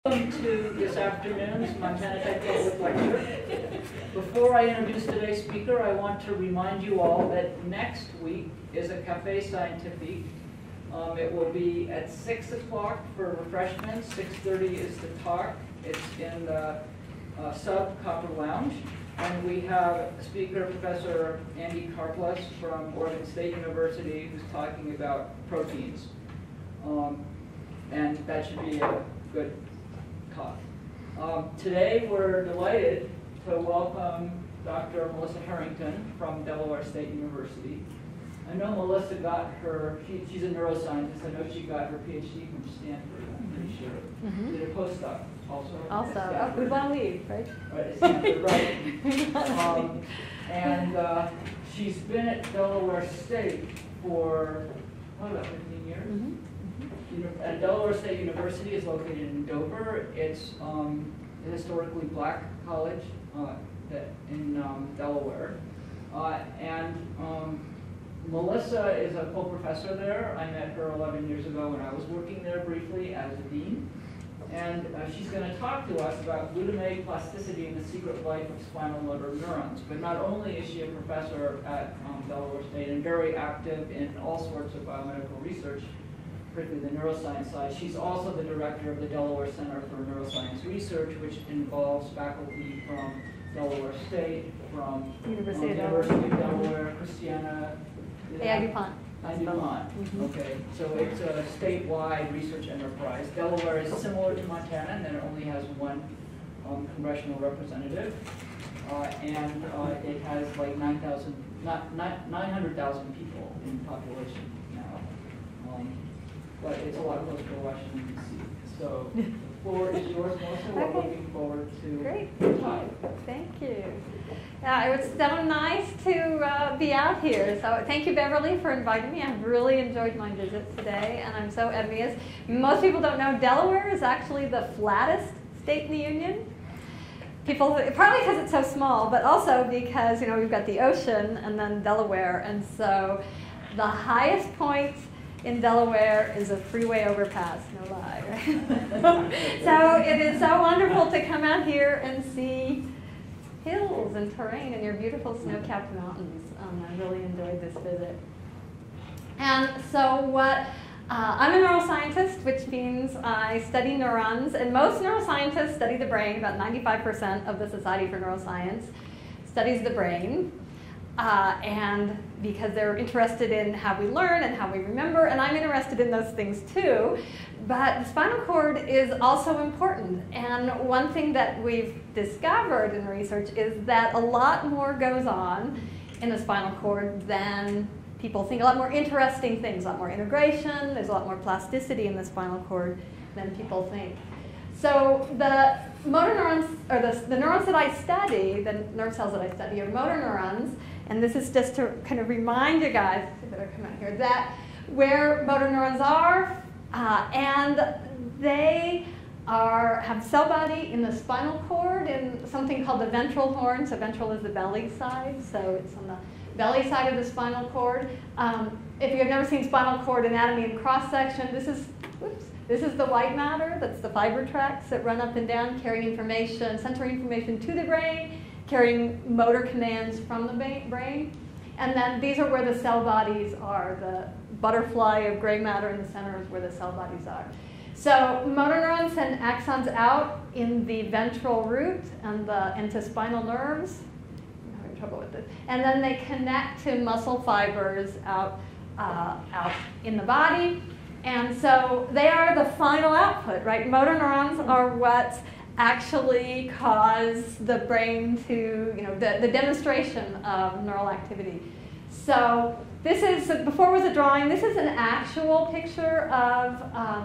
Welcome to this afternoon's Montana Tech Public Lecture. Before I introduce today's speaker, I want to remind you all that next week is a Café Scientifique. It will be at 6 o'clock for refreshments. 6:30 is the talk. It's in the Sub-Copper Lounge. And we have speaker Professor Andy Karplus from Oregon State University who's talking about proteins. And that should be a good talk. Today we're delighted to welcome Dr. Melissa Harrington from Delaware State University. I know Melissa got her, she's a neuroscientist, I know she got her PhD from Stanford, I'm pretty sure. Did a postdoc also. We want to leave, right? Right, at Stanford, right. And she's been at Delaware State for, about 15 years? Delaware State University is located in Dover. It's a historically black college in Delaware. Melissa is a co-professor there. I met her 11 years ago when I was working there briefly as a dean. And she's going to talk to us about glutamate, plasticity, and the secret life of spinal motor neurons. But not only is she a professor at Delaware State and very active in all sorts of biomedical research, particularly the neuroscience side, she's also the director of the Delaware Center for Neuroscience Research, which involves faculty from Delaware State, from University of Delaware, Christiana, DuPont. Okay, so it's a statewide research enterprise. Delaware is similar to Montana, and then it only has one congressional representative, and it has like 900,000 people in population now. But it's a lot closer to Washington, D.C. So the floor is yours, Melissa. We're looking forward to the talk. Thank you. It was so nice to be out here. So thank you, Beverly, for inviting me. I've really enjoyed my visit today, and I'm so envious. Most people don't know Delaware is actually the flattest state in the union. People, partly because it's so small, but also because we've got the ocean and then Delaware, and so the highest point in Delaware is a freeway overpass, no lie. Right? So it is so wonderful to come out here and see hills and terrain and your beautiful snow-capped mountains. I really enjoyed this visit. And so I'm a neuroscientist, which means I study neurons, and most neuroscientists study the brain. About 95% of the Society for Neuroscience studies the brain. And because they're interested in how we learn and how we remember, and I'm interested in those things too. But the spinal cord is also important. And one thing that we've discovered in research is that a lot more goes on in the spinal cord than people think. A lot more interesting things, a lot more integration, there's a lot more plasticity in the spinal cord than people think. So the motor neurons, or the neurons that I study, the nerve cells that I study are motor neurons. And this is just to kind of remind you guys, I better come out here, that where motor neurons are, and they have cell body in the spinal cord in something called the ventral horn. So ventral is the belly side, so it's on the belly side of the spinal cord. If you've never seen spinal cord anatomy and cross-section, this is the white matter. That's the fiber tracts that run up and down, carrying information, sensory information to the brain, carrying motor commands from the brain. And then these are where the cell bodies are. The butterfly of gray matter in the center is where the cell bodies are. So motor neurons send axons out in the ventral root and to spinal nerves. I'm having trouble with this. And then they connect to muscle fibers out in the body. And so they are the final output, right? Motor neurons are what actually cause the brain to, the demonstration of neural activity. So this is, before it was a drawing, this is an actual picture of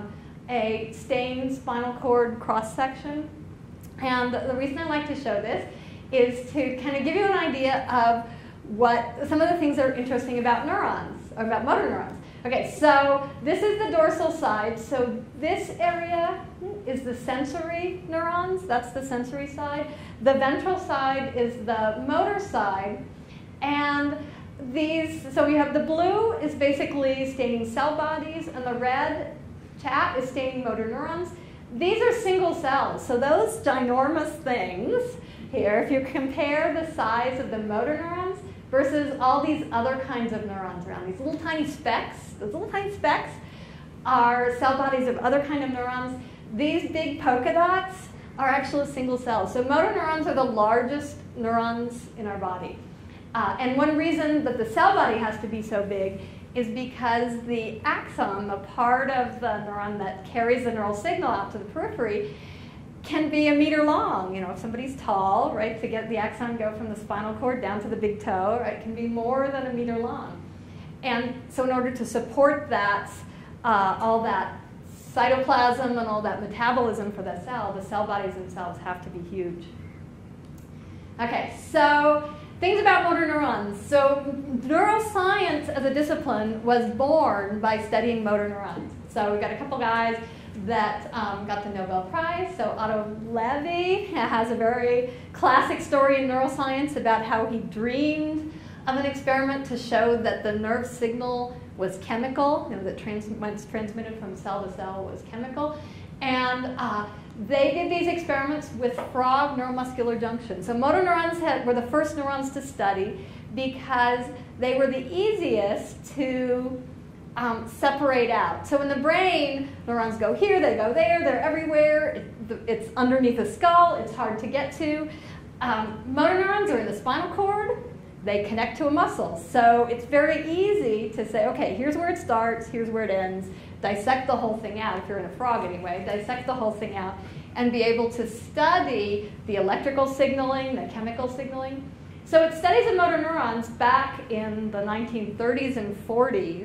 a stained spinal cord cross-section. And the reason I like to show this is to kind of give you an idea of what some of the things that are interesting about neurons, or about motor neurons. Okay, so this is the dorsal side. So this area is the sensory neurons. That's the sensory side. The ventral side is the motor side. And so we have the blue is basically staining cell bodies, and the red chat is staining motor neurons. these are single cells. So those ginormous things here, if you compare the size of the motor neurons versus all these other kinds of neurons around, these little tiny specks, those little tiny specks are cell bodies of other kind of neurons. These big polka dots are actually single cells. So motor neurons are the largest neurons in our body. And one reason that the cell body has to be so big is because the axon, a part of the neuron that carries the neural signal out to the periphery, can be a meter long. You know, if somebody's tall, right, to get the axon go from the spinal cord down to the big toe, right, can be more than a meter long. And so in order to support that, all that cytoplasm and all that metabolism for the cell bodies themselves have to be huge. Okay, so things about motor neurons. So neuroscience as a discipline was born by studying motor neurons. So we've got a couple guys that got the Nobel Prize. So Otto Levy has a very classic story in neuroscience about how he dreamed of an experiment to show that the nerve signal was chemical, you know, that once transmitted from cell to cell was chemical. And they did these experiments with frog neuromuscular junction. So motor neurons were the first neurons to study because they were the easiest to separate out. So in the brain, neurons go here, they go there, they're everywhere. It's underneath the skull, it's hard to get to. Motor neurons are in the spinal cord. They connect to a muscle. So it's very easy to say, okay, here's where it starts, here's where it ends. Dissect the whole thing out, if you're in a frog anyway, dissect the whole thing out and be able to study the electrical signaling, the chemical signaling. So it studies of motor neurons back in the 1930s and 40s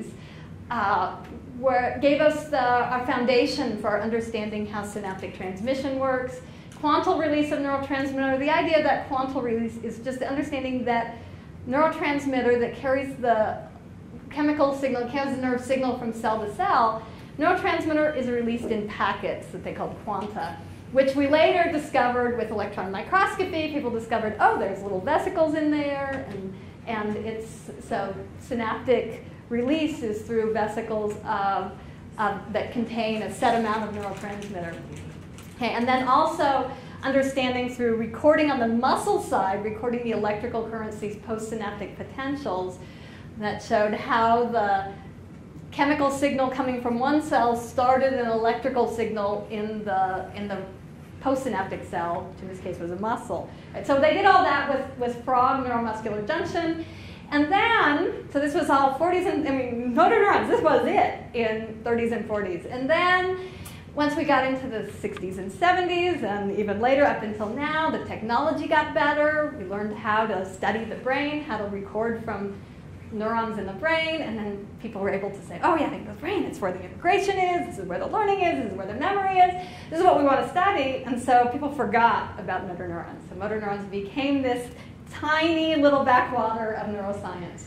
where it gave us our foundation for understanding how synaptic transmission works, quantal release of neurotransmitter. The idea that quantal release is just the understanding that neurotransmitter that carries the chemical signal, carries the nerve signal from cell to cell, neurotransmitter is released in packets that they called quanta, which we later discovered with electron microscopy. People discovered, oh, there's little vesicles in there, and it's so synaptic release is through vesicles that contain a set amount of neurotransmitter. Okay, and then also understanding through recording on the muscle side, recording the electrical currents, these postsynaptic potentials, that showed how the chemical signal coming from one cell started an electrical signal in the postsynaptic cell, which in this case was a muscle. Right, so they did all that with frog neuromuscular junction. And then, so this was all 40s and, motor neurons, this was it in 30s and 40s. And then, once we got into the 60s and 70s, and even later up until now, the technology got better. We learned how to study the brain, how to record from neurons in the brain, and then people were able to say, oh yeah, the brain, it's where the integration is, this is where the learning is, this is where the memory is, this is what we want to study. And so people forgot about motor neurons. So motor neurons became this tiny little backwater of neuroscience.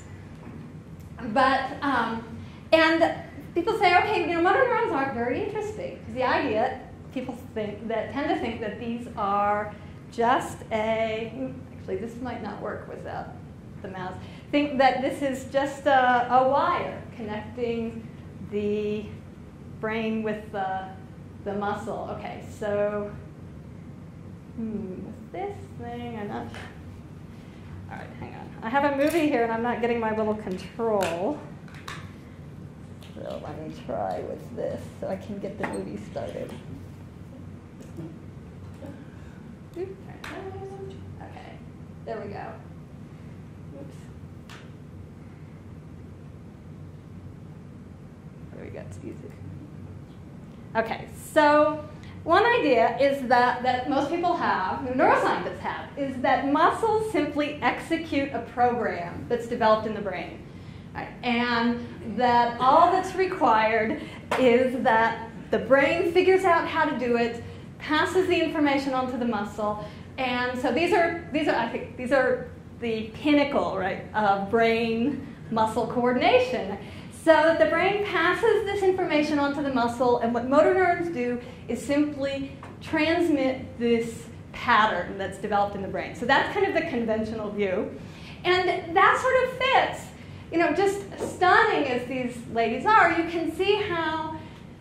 But, and people say, okay, motor neurons aren't very interesting. Because the idea, people tend to think that these are just actually this might not work without the mouse, think that this is just a wire connecting the brain with the muscle. Okay, so, this thing, I'm not sure. All right, hang on. I have a movie here and I'm not getting my little control. So let me try with this so I can get the movie started. Okay, there we go. Oops. There we go, it's easy. Okay, so one idea is that most people have, neuroscientists have, is that muscles simply execute a program that's developed in the brain. Right? And that all that's required is that the brain figures out how to do it, passes the information onto the muscle, and so these are the pinnacle, right, of brain-muscle coordination. So that the brain passes this information onto the muscle, and what motor neurons do is simply transmit this pattern that's developed in the brain. So that's kind of the conventional view. And that sort of fits, just stunning as these ladies are, you can see how,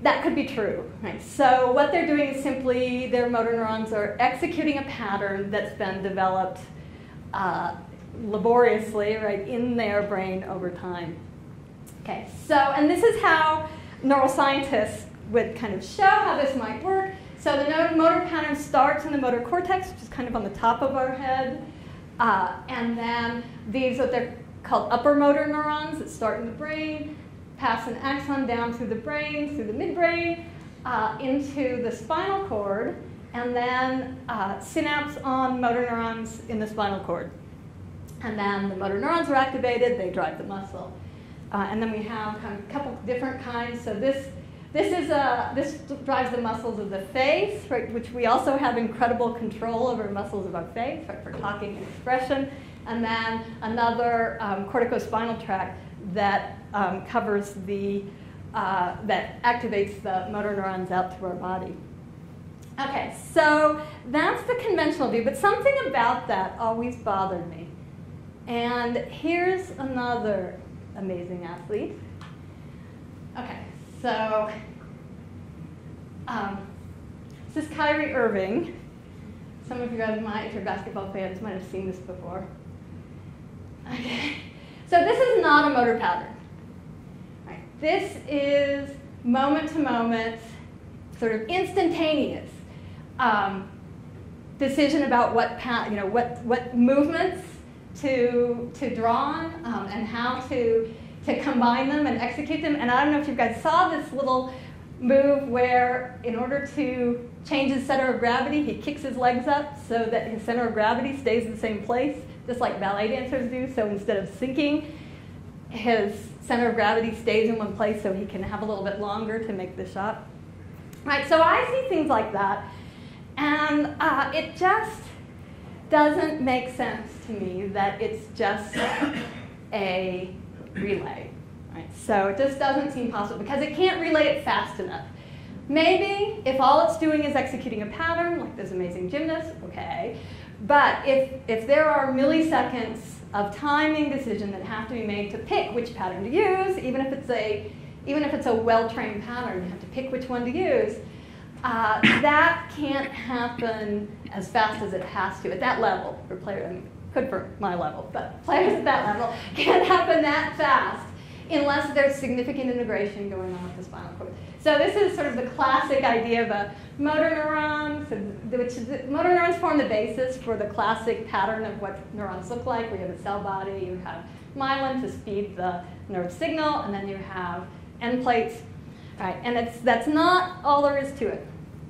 that could be true, right? So what they're doing is simply their motor neurons are executing a pattern that's been developed laboriously, right, in their brain over time. Okay, so, and this is how neuroscientists would kind of show how this might work. So the motor pattern starts in the motor cortex, which is kind of on the top of our head. And then these are they're called upper motor neurons that start in the brain, pass an axon down through the brain, through the midbrain, into the spinal cord, and then synapse on motor neurons in the spinal cord. And then the motor neurons are activated, they drive the muscle. And then we have kind of a couple different kinds. So this drives the muscles of the face, right, which we also have incredible control over muscles of our face, right, for talking and expression. And then another corticospinal tract that covers that activates the motor neurons out through our body. Okay, so that's the conventional view, but something about that always bothered me. And here's another amazing athlete. Okay, so this is Kyrie Irving. Some of you guys might, if you're basketball fans, might have seen this before. Okay, so this is not a motor pattern. Right. This is moment to moment, sort of instantaneous decision about what movements to draw on and how to combine them and execute them. And I don't know if you guys saw this little move where, in order to change his center of gravity, he kicks his legs up so that his center of gravity stays in the same place, just like ballet dancers do. So instead of sinking, his center of gravity stays in one place so he can have a little bit longer to make the shot. Right, so I see things like that, and it just doesn't make sense to me that it's just a relay. Right? So it just doesn't seem possible because it can't relay it fast enough. Maybe if all it's doing is executing a pattern, like this amazing gymnast, okay. But if there are milliseconds of timing decision that have to be made to pick which pattern to use, even if it's a well-trained pattern, you have to pick which one to use. That can't happen as fast as it has to at that level for players. I mean, could for my level, but players at that level can't happen that fast unless there's significant integration going on with the spinal cord. So this is sort of the classic idea of a motor neuron, motor neurons form the basis for the classic pattern of what neurons look like, where you have a cell body, you have myelin to speed the nerve signal, and then you have end plates. All right, and that's not all there is to it.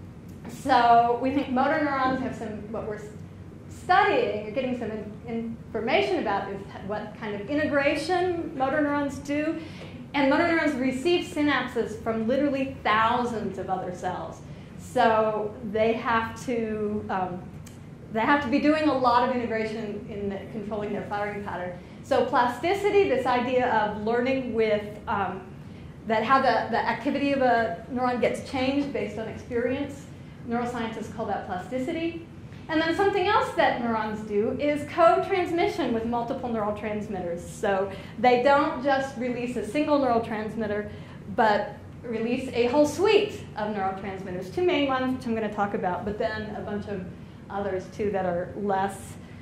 So we think motor neurons have what we're studying or getting some information about is what kind of integration motor neurons do. And motor neurons receive synapses from literally thousands of other cells. So they have to be doing a lot of integration in controlling their firing pattern. So plasticity, this idea of learning with how the activity of a neuron gets changed based on experience, neuroscientists call that plasticity. And then something else that neurons do is co-transmission with multiple neural transmitters. So they don't just release a single neurotransmitter, but release a whole suite of neurotransmitters. Two main ones, which I'm going to talk about, but then a bunch of others too that are less,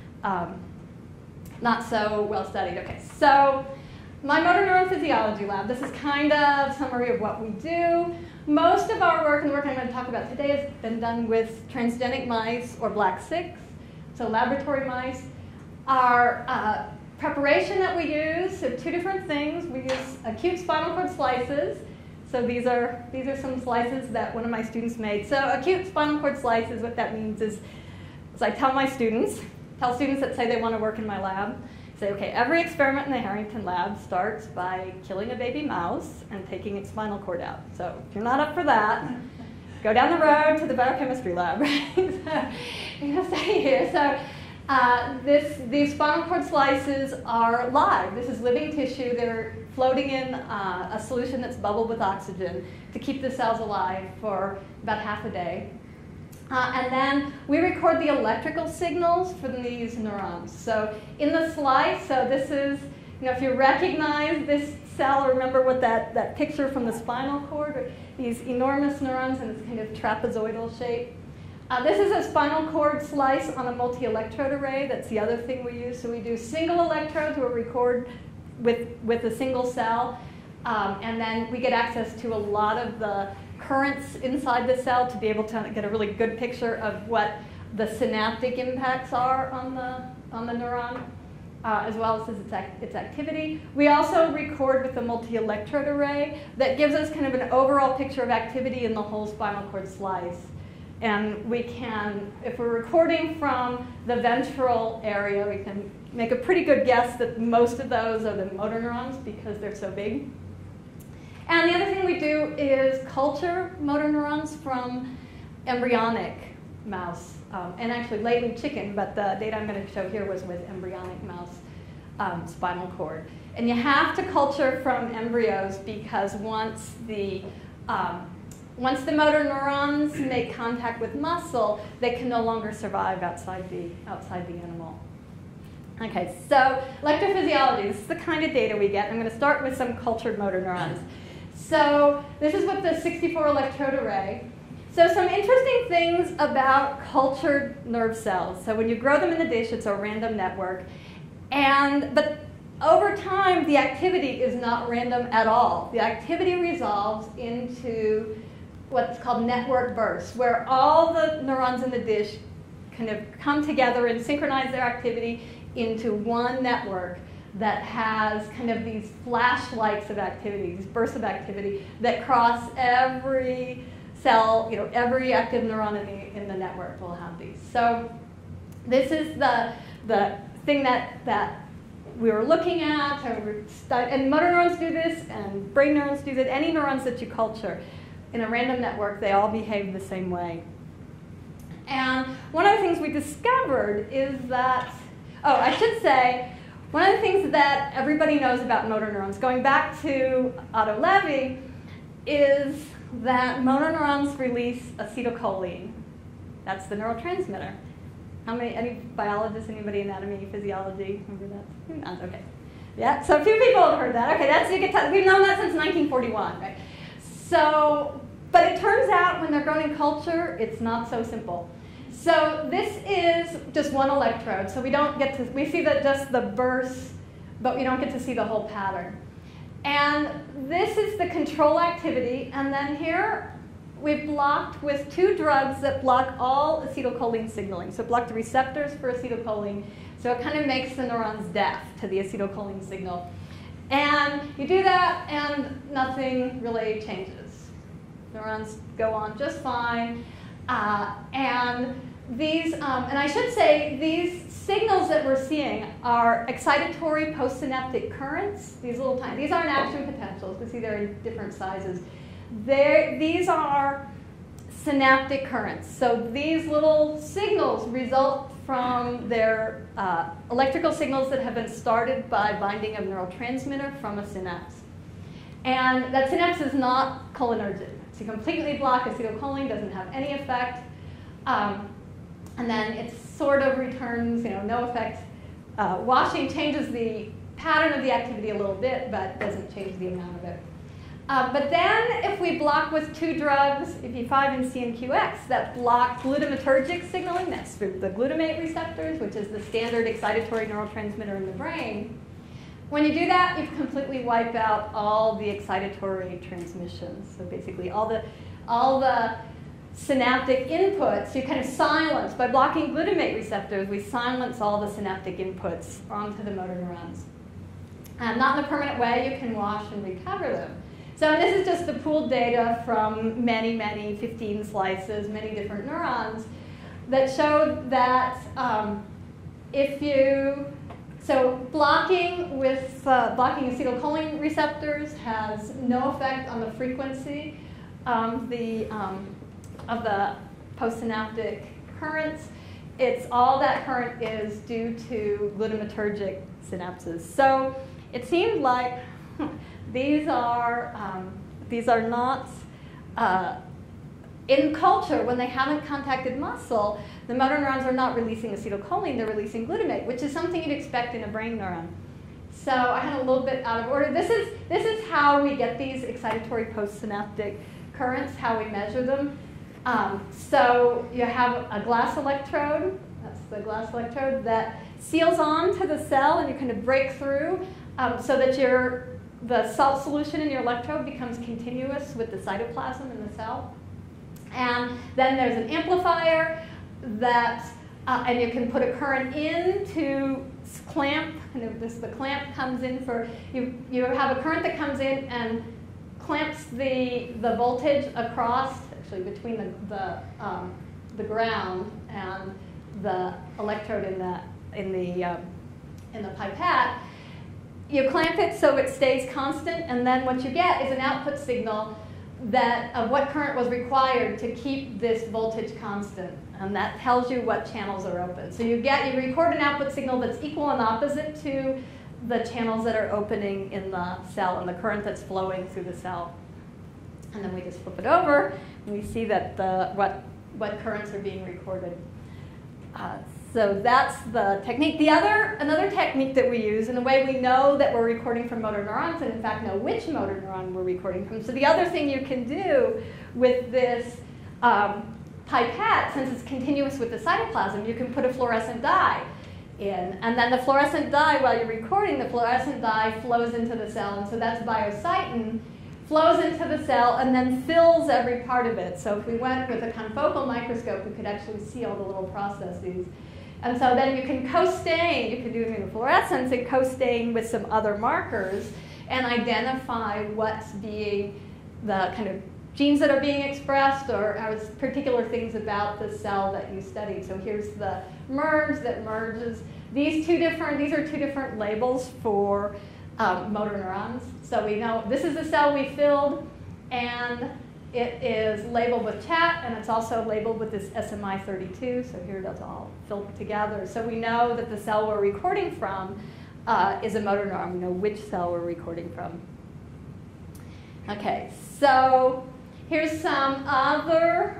not so well studied. Okay, so my motor neuron physiology lab, this is kind of a summary of what we do. Most of our work, and the work I'm going to talk about today, has been done with transgenic mice or black 6, so laboratory mice. Our preparation that we use, so two different things. We use acute spinal cord slices. So these are some slices that one of my students made. So acute spinal cord slices, what that means is I tell students that say they want to work in my lab, say, okay, every experiment in the Harrington lab starts by killing a baby mouse and taking its spinal cord out. So if you're not up for that, go down the road to the biochemistry lab. Right? So you're going to stay here. So these spinal cord slices are live. This is living tissue. They're floating in a solution that's bubbled with oxygen to keep the cells alive for about half a day. And then we record the electrical signals for these neurons. So in the slice, so this is, if you recognize this cell, or remember what that picture from the spinal cord, these enormous neurons in this kind of trapezoidal shape. This is a spinal cord slice on a multi-electrode array. That's the other thing we use. So we do single electrodes where we record with a single cell. And then we get access to a lot of the currents inside the cell to be able to get a really good picture of what the synaptic impacts are on the neuron, as well as its activity. We also record with a multi-electrode array that gives us kind of an overall picture of activity in the whole spinal cord slice. And we can, if we're recording from the ventral area, we can make a pretty good guess that most of those are the motor neurons because they're so big. And the other thing we do is culture motor neurons from embryonic mouse, and actually lately chicken, but the data I'm going to show here was with embryonic mouse spinal cord. And you have to culture from embryos because once the motor neurons make contact with muscle, they can no longer survive outside the animal. Okay, so electrophysiology, this is the kind of data we get. I'm going to start with some cultured motor neurons. So this is with the 64 electrode array. So some interesting things about cultured nerve cells. So when you grow them in the dish, it's a random network. But over time, the activity is not random at all. The activity resolves into what's called network bursts, where all the neurons in the dish kind of come together and synchronize their activity into one network that has kind of these flashlights of activity, these bursts of activity that cross every cell, every active neuron in the network will have these. So this is the thing that we were looking at, and motor neurons do this, and brain neurons do that. Any neurons that you culture in a random network, they all behave the same way. And one of the things we discovered is that, I should say, one of the things that everybody knows about motor neurons, going back to Otto Levy, is that motor neurons release acetylcholine. That's the neurotransmitter. Any biologists, anybody anatomy, physiology, remember that? Who knows? Okay. Yeah, so a few people have heard that. Okay, we've known that since 1941, right? So, but it turns out when they're grown in culture, it's not so simple. So this is just one electrode, so we don't get to, we see that just the bursts, but we don't get to see the whole pattern. And this is the control activity, and then here we've blocked with 2 drugs that block all acetylcholine signaling. So block the receptors for acetylcholine, so it kind of makes the neurons deaf to the acetylcholine signal. And you do that, and nothing really changes. Neurons go on just fine. And I should say, these signals that we're seeing are excitatory postsynaptic currents. These aren't action potentials. You can see they're in different sizes. These are synaptic currents. So these little signals result from their electrical signals that have been started by binding a neurotransmitter from a synapse. And that synapse is not cholinergic. So you completely block acetylcholine, doesn't have any effect. And then it sort of returns, no effect. Washing changes the pattern of the activity a little bit, but doesn't change the amount of it. But then if we block with 2 drugs, EP5 and CNQX, that block glutamatergic signaling, that's through the glutamate receptors, which is the standard excitatory neurotransmitter in the brain. When you do that, you completely wipe out all the excitatory transmissions. So basically all the synaptic inputs, you kind of silence. By blocking glutamate receptors, we silence all the synaptic inputs onto the motor neurons. Not in a permanent way, you can wash and recover them. So this is just the pooled data from many, 15 slices, many different neurons that showed that blocking acetylcholine receptors has no effect on the frequency of the postsynaptic currents. It's all that current is due to glutamatergic synapses. So it seemed like these are not in culture when they haven't contacted muscle. The motor neurons are not releasing acetylcholine; they're releasing glutamate, which is something you'd expect in a brain neuron. So I had a little bit out of order. This is how we get these excitatory postsynaptic currents, how we measure them. So you have a glass electrode, that's the glass electrode, that seals on to the cell, and you kind of break through so that the salt solution in your electrode becomes continuous with the cytoplasm in the cell. And then there's an amplifier that, and you can put a current in to clamp, the clamp comes in for, you have a current that comes in and clamps the voltage across, actually between the ground and the electrode in the pipette. You clamp it so it stays constant, and then what you get is an output signal of what current was required to keep this voltage constant, and that tells you what channels are open. So you record an output signal that's equal and opposite to the channels that are opening in the cell and the current that's flowing through the cell. And then we just flip it over, and we see that what currents are being recorded. So that's the technique. Another technique that we use, and the way we know that we're recording from motor neurons, and in fact know which motor neuron we're recording from. So the other thing you can do with this pipette, since it's continuous with the cytoplasm, you can put a fluorescent dye in. And then the fluorescent dye, while you're recording, the fluorescent dye flows into the cell. And so that's biocytin, flows into the cell and then fills every part of it. So if we went with a confocal microscope, we could actually see all the little processes. And so then you can co-stain, you can do immunofluorescence and co-stain with some other markers and identify what's being the kind of genes that are being expressed or particular things about the cell that you studied. So here's the merge that merges. These are two different labels for motor neurons. So we know this is the cell we filled, and it is labeled with chat, and it's also labeled with this SMI32. So here that's all filled together. So we know that the cell we're recording from is a motor neuron. We know which cell we're recording from. Okay, so here's some other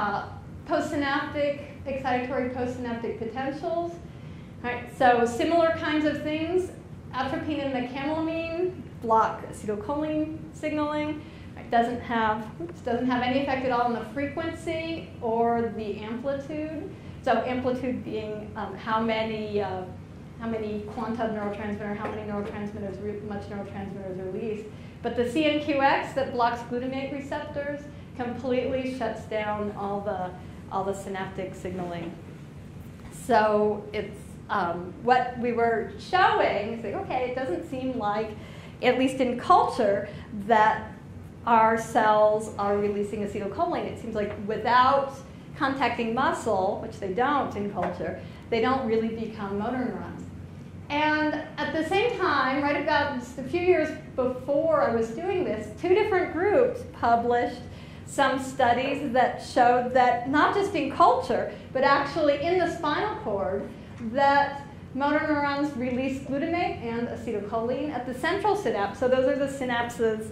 excitatory postsynaptic potentials. All right, so similar kinds of things. Atropine and mecamolamine block acetylcholine signaling. It doesn't have any effect at all on the frequency or the amplitude. So amplitude being how many quanta of neurotransmitter, how many much neurotransmitters are released. But the CNQX that blocks glutamate receptors completely shuts down all the synaptic signaling. So it's what we were showing is like, okay, it doesn't seem like, at least in culture, that our cells are releasing acetylcholine. It seems like without contacting muscle, which they don't in culture, they don't really become motor neurons. And at the same time, right about just a few years before I was doing this, two different groups published some studies that showed that not just in culture, but actually in the spinal cord, that motor neurons release glutamate and acetylcholine at the central synapse. So those are the synapses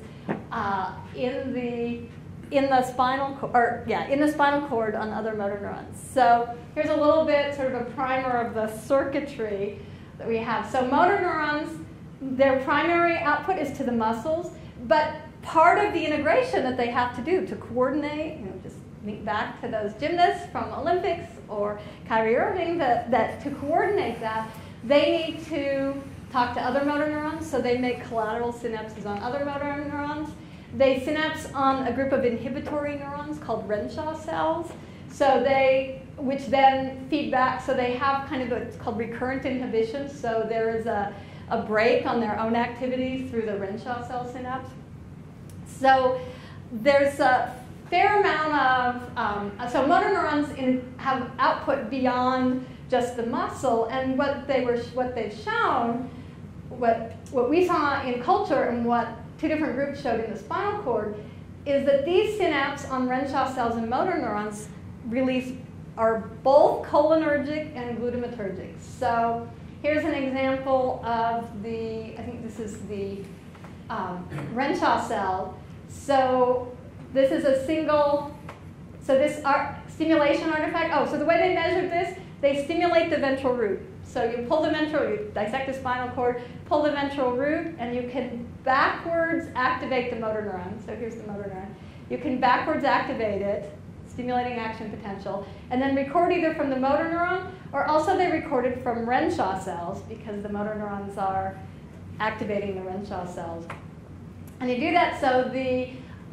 in the spinal cord on other motor neurons. So here's a little bit sort of a primer of the circuitry that we have. So motor neurons, their primary output is to the muscles, but part of the integration that they have to do to coordinate, just think back to those gymnasts from Olympics or Kyrie Irving, that to coordinate that, they need to talk to other motor neurons, so they make collateral synapses on other motor neurons. They synapse on a group of inhibitory neurons called Renshaw cells, which then feed back, so they have kind of what's called recurrent inhibition, so there is a break on their own activity through the Renshaw cell synapse. So there's a fair amount of, so motor neurons have output beyond just the muscle, and what they've shown, what we saw in culture and what two different groups showed in the spinal cord, is that these synapses on Renshaw cells and motor neurons are both cholinergic and glutamatergic. So here's an example of I think this is the Renshaw cell. So this is a single, so this stimulation artifact, so the way they measured this, they stimulate the ventral root. So you pull the ventral, you dissect the spinal cord, pull the ventral root, and you can backwards activate the motor neuron. So here's the motor neuron. you can backwards activate it, stimulating action potential, and then record either from the motor neuron, or also they recorded from Renshaw cells, because the motor neurons are activating the Renshaw cells. And you do that so the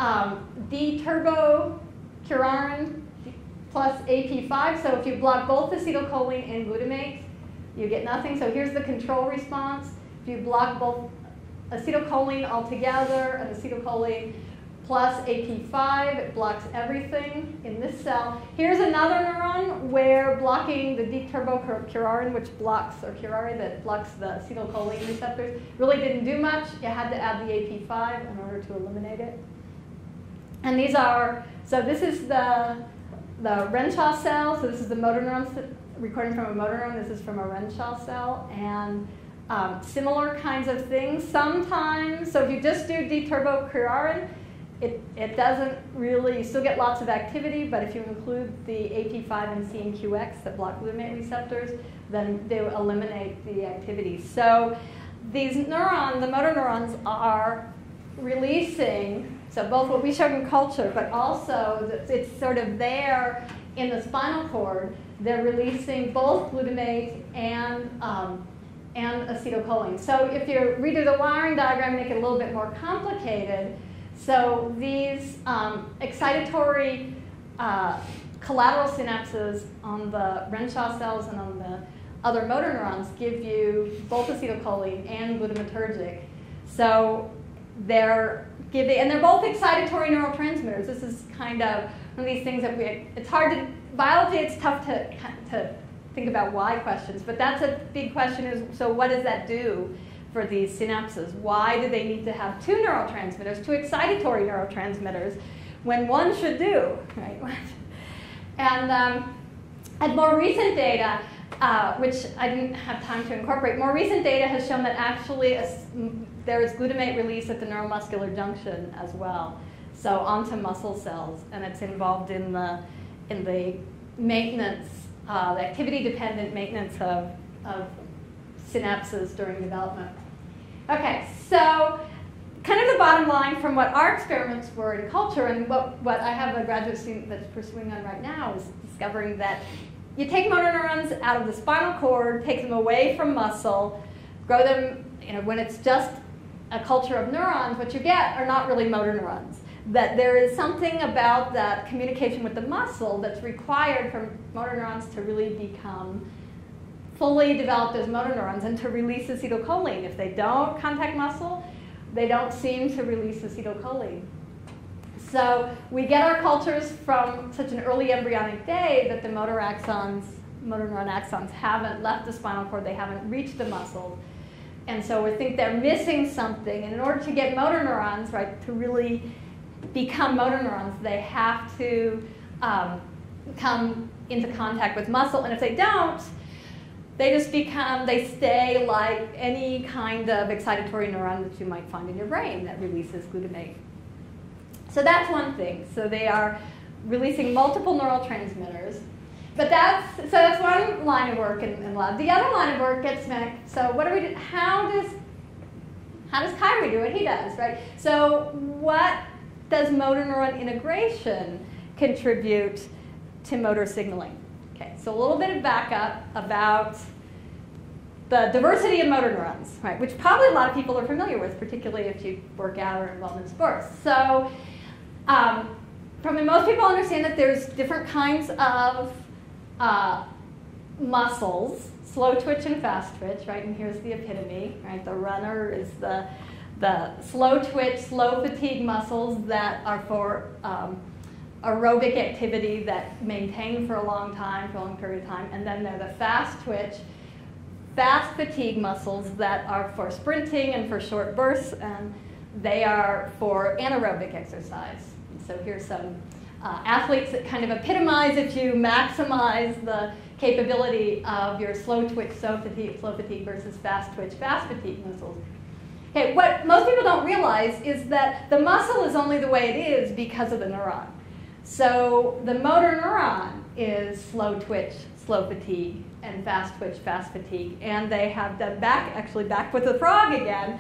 D-turbocurarin plus AP5, so if you block both acetylcholine and glutamate, you get nothing. So here's the control response. If you block both acetylcholine altogether and acetylcholine plus AP5, it blocks everything in this cell. Here's another neuron where blocking the D-turbocurarin, which blocks, or curare, that blocks the acetylcholine receptors, really didn't do much. You had to add the AP5 in order to eliminate it. And these are, so this is the Renshaw cell, so this is the motor neurons, recording from a motor neuron, this is from a Renshaw cell, and similar kinds of things. Sometimes, so if you just do D-turbocurarin, it doesn't really, you still get lots of activity, but if you include the AP5 and CNQX that block glutamate receptors, then they will eliminate the activity. So these neurons, the motor neurons, are releasing, so both what we showed in culture, but also it's sort of there in the spinal cord, they're releasing both glutamate and acetylcholine. So if you redo the wiring diagram, make it a little bit more complicated. So these excitatory collateral synapses on the Renshaw cells and on the other motor neurons give you both acetylcholine and glutamatergic. So they're giving, and they're both excitatory neurotransmitters. This is kind of one of these things that it's hard to, biology, it's tough to think about why questions, but that's a big question is, so what does that do for these synapses? Why do they need to have two neurotransmitters, two excitatory neurotransmitters, when one should do, right? And more recent data, which I didn't have time to incorporate, more recent data has shown that actually there is glutamate release at the neuromuscular junction as well, so onto muscle cells, and it's involved in the maintenance, the activity-dependent maintenance of synapses during development. Okay, so kind of the bottom line from what our experiments were in culture, and what I have a graduate student that's pursuing on right now, is discovering that you take motor neurons out of the spinal cord, take them away from muscle, grow them, when it's just a culture of neurons, what you get are not really motor neurons. That there is something about that communication with the muscle that's required for motor neurons to really become fully developed as motor neurons and to release acetylcholine. If they don't contact muscle, they don't seem to release acetylcholine. So we get our cultures from such an early embryonic day that the motor neuron axons haven't left the spinal cord, they haven't reached the muscles. And so we think they're missing something. And in order to get motor neurons, right, to really become motor neurons, they have to come into contact with muscle. And if they don't, they stay like any kind of excitatory neuron that you might find in your brain that releases glutamate. So that's one thing. So they are releasing multiple neural transmitters. But that's one line of work in lab. The other line of work gets mimicked. So what do we do? How does Kyrie do what he does, right? So what does motor neuron integration contribute to motor signaling? Okay, so a little bit of backup about the diversity of motor neurons, right? Which probably a lot of people are familiar with, particularly if you work out or are involved in sports. So probably most people understand that there's different kinds of muscles, slow twitch and fast twitch, right? And here's the epitome, right? The runner is the slow twitch, slow fatigue muscles that are for aerobic activity that maintain for a long period of time. And then there are the fast twitch, fast fatigue muscles that are for sprinting and for short bursts, and they are for anaerobic exercise. So here's some athletes that kind of epitomize, if you maximize the capability of your slow twitch, slow fatigue versus fast twitch, fast fatigue muscles. Okay, what most people don't realize is that the muscle is only the way it is because of the neuron. So the motor neuron is slow twitch, slow fatigue, and fast twitch, fast fatigue. And they have done back with the frog again,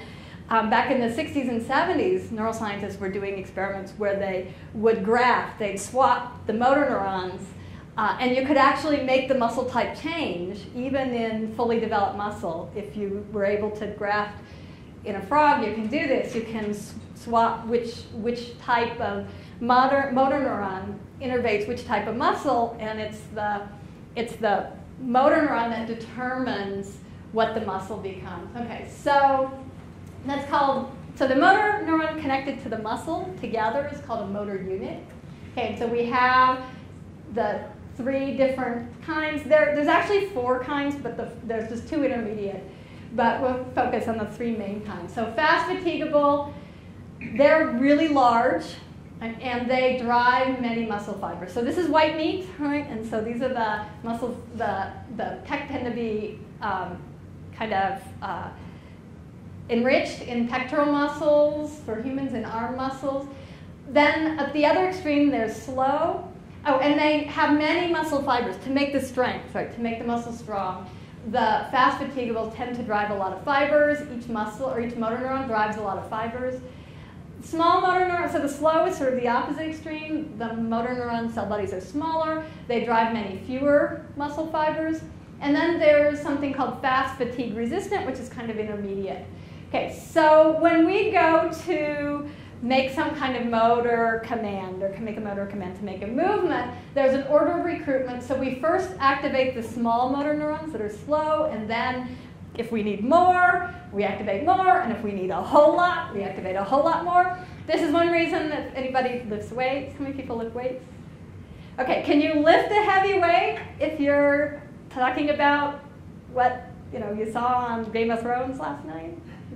back in the 60s and 70s, neuroscientists were doing experiments where they would graft, they'd swap the motor neurons, and you could actually make the muscle type change, even in fully developed muscle. If you were able to graft in a frog, you can do this. You can swap which type of motor neuron innervates which type of muscle, and it's the motor neuron that determines what the muscle becomes. Okay, so that's called, so the motor neuron connected to the muscle together is called a motor unit. Okay, so we have the 3 different kinds. There's actually 4 kinds, but there's just 2 intermediate. But we'll focus on the 3 main kinds. So fast fatigable, they're really large, and they drive many muscle fibers. So this is white meat, right? And so these are the muscles, the pec tend to be kind of enriched in pectoral muscles for humans and arm muscles. Then at the other extreme, there's slow. Oh, and they have many muscle fibers to make the strength, right, to make the muscle strong. The fast fatigables tend to drive a lot of fibers. Each muscle or each motor neuron drives a lot of fibers. Small motor neurons, so the slow is sort of the opposite extreme. The motor neuron cell bodies are smaller. They drive many fewer muscle fibers. And then there's something called fast fatigue resistant, which is kind of intermediate. Okay, so when we go to make some kind of motor command, or can make a motor command to make a movement, there's an order of recruitment. So we first activate the small motor neurons that are slow, and then if we need more, we activate more, and if we need a whole lot, we activate a whole lot more. This is one reason that anybody lifts weights. How many people lift weights? Okay, can you lift a heavy weight if you're talking about what you saw on Game of Thrones last night?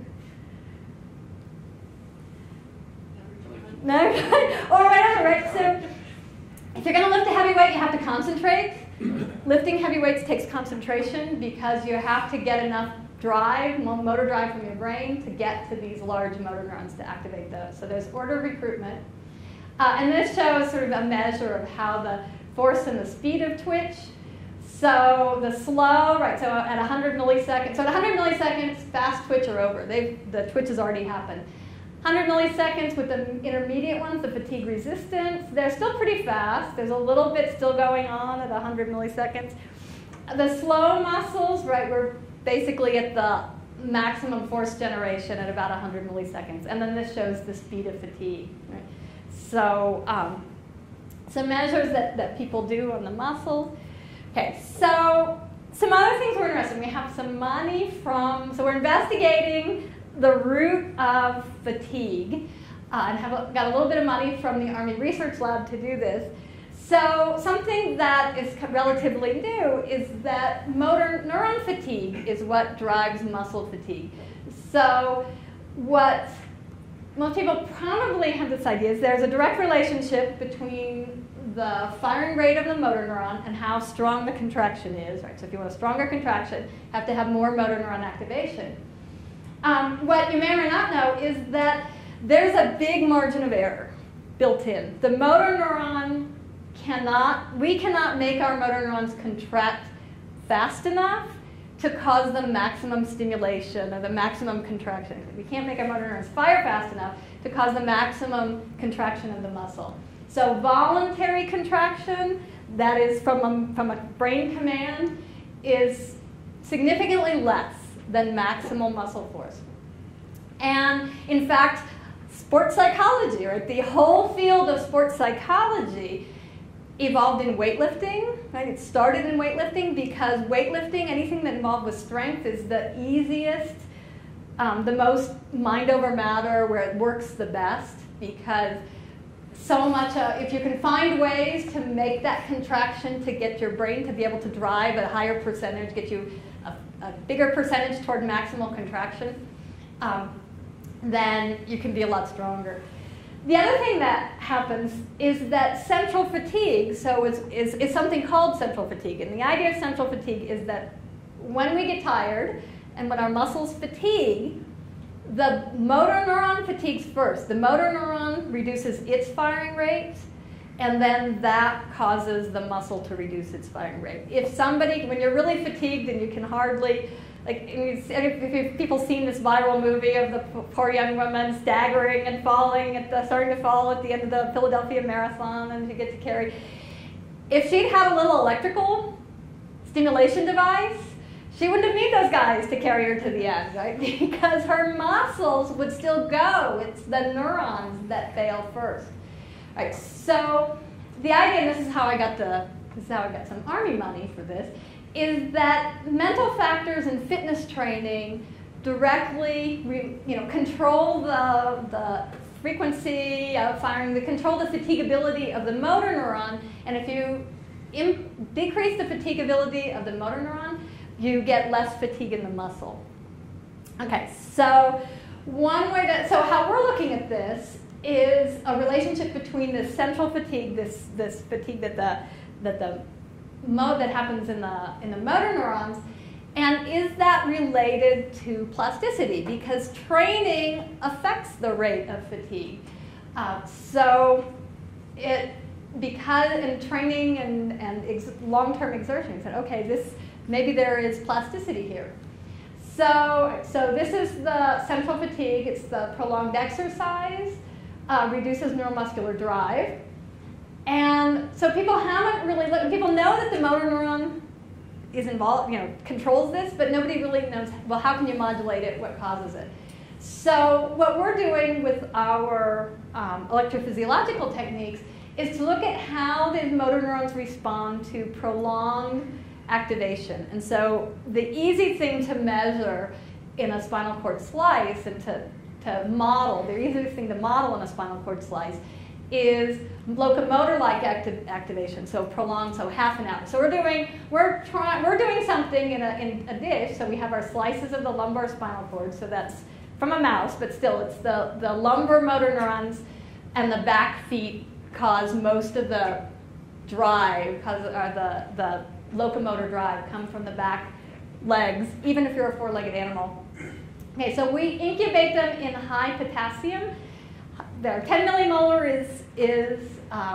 No? Or whatever, right? So if you're going to lift a heavy weight, you have to concentrate. Lifting heavy weights takes concentration because you have to get enough drive, motor drive from your brain to get to these large motor neurons to activate those. So there's order of recruitment. And this shows sort of a measure of how the force and the speed of twitch. So the slow, right, so at 100 milliseconds. So at 100 milliseconds, fast twitch are over. The twitch has already happened. 100 milliseconds with the intermediate ones, the fatigue resistance, they're still pretty fast. There's a little bit still going on at 100 milliseconds. The slow muscles, right, we're basically at the maximum force generation at about 100 milliseconds. And then this shows the speed of fatigue. Right? So some measures that people do on the muscles. Okay, so some other things we're interested in. We have some money from, so we're investigating the root of fatigue, and got a little bit of money from the Army Research Lab to do this. So something that is relatively new is that motor neuron fatigue is what drives muscle fatigue. So what most people probably have this idea is there's a direct relationship between the firing rate of the motor neuron and how strong the contraction is, right? So if you want a stronger contraction, you have to have more motor neuron activation. What you may or may not know is that there's a big margin of error built in. The motor neuron we cannot make our motor neurons contract fast enough to cause the maximum stimulation or the maximum contraction. We can't make our motor neurons fire fast enough to cause the maximum contraction of the muscle. So voluntary contraction, that is from a brain command, is significantly less than maximal muscle force. And in fact, sports psychology, right? The whole field of sports psychology evolved in weightlifting, right? It started in weightlifting because weightlifting, anything that involved with strength, is the easiest, the most mind over matter, where it works the best, because so much, if you can find ways to make that contraction to get your brain to be able to drive at a higher percentage, get you a bigger percentage toward maximal contraction, then you can be a lot stronger. The other thing that happens is that central fatigue, so is something called central fatigue. And the idea of central fatigue is that when we get tired and when our muscles fatigue, the motor neuron fatigues first. The motor neuron reduces its firing rate, and then that causes the muscle to reduce its firing rate. If somebody, when you're really fatigued and you can hardly Like, if people seen this viral movie of the poor young woman staggering and falling, starting to fall at the end of the Philadelphia Marathon, and she gets to carry. If she'd had a little electrical stimulation device, she wouldn't have need those guys to carry her to the end, right? Because her muscles would still go. It's the neurons that fail first. Right, so the idea, and this is how I got some Army money for this, is that mental factors in fitness training directly control the frequency of firing, control the fatigability of the motor neuron, and if you decrease the fatigability of the motor neuron, you get less fatigue in the muscle. Okay, so so how we're looking at this is a relationship between this central fatigue, this fatigue that happens in the motor neurons, and is that related to plasticity? Because training affects the rate of fatigue. Because in training and long-term exertion, we said, okay, maybe there is plasticity here. So this is the central fatigue. It's the prolonged exercise. Reduces neuromuscular drive. And so people haven't really looked, people know that the motor neuron is involved, controls this, but nobody really knows, well, how can you modulate it? What causes it? So what we're doing with our electrophysiological techniques is to look at how the motor neurons respond to prolonged activation. And so the easy thing to measure in a spinal cord slice and to model, the easiest thing to model in a spinal cord slice is locomotor-like activation, so prolonged, so half an hour. So we're doing something in a dish. So we have our slices of the lumbar spinal cord. So that's from a mouse, but still, it's the lumbar motor neurons and the back feet cause most of the drive, the locomotor drive come from the back legs, even if you're a four-legged animal. Okay, so we incubate them in high potassium. Their 10 millimolar is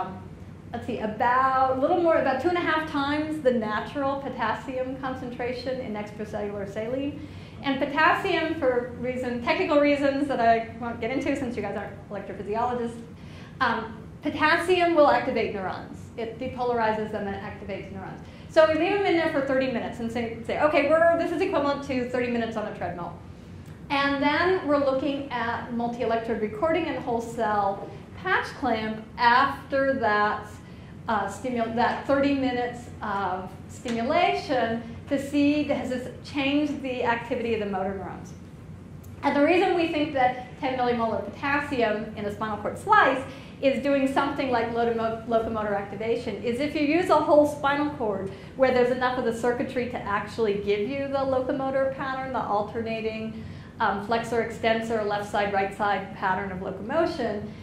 about 2.5 times the natural potassium concentration in extracellular saline. And potassium, for technical reasons that I won't get into since you guys aren't electrophysiologists, potassium will activate neurons. It depolarizes them and activates neurons. So we leave them in there for 30 minutes and say okay, this is equivalent to 30 minutes on a treadmill. And then we're looking at multi-electrode recording and whole cell patch clamp after that 30 minutes of stimulation to see, has this changed the activity of the motor neurons? And the reason we think that 10 millimolar potassium in a spinal cord slice is doing something like locomotor activation is if you use a whole spinal cord where there's enough of the circuitry to actually give you the locomotor pattern, the alternating flexor extensor, left side, right side pattern of locomotion,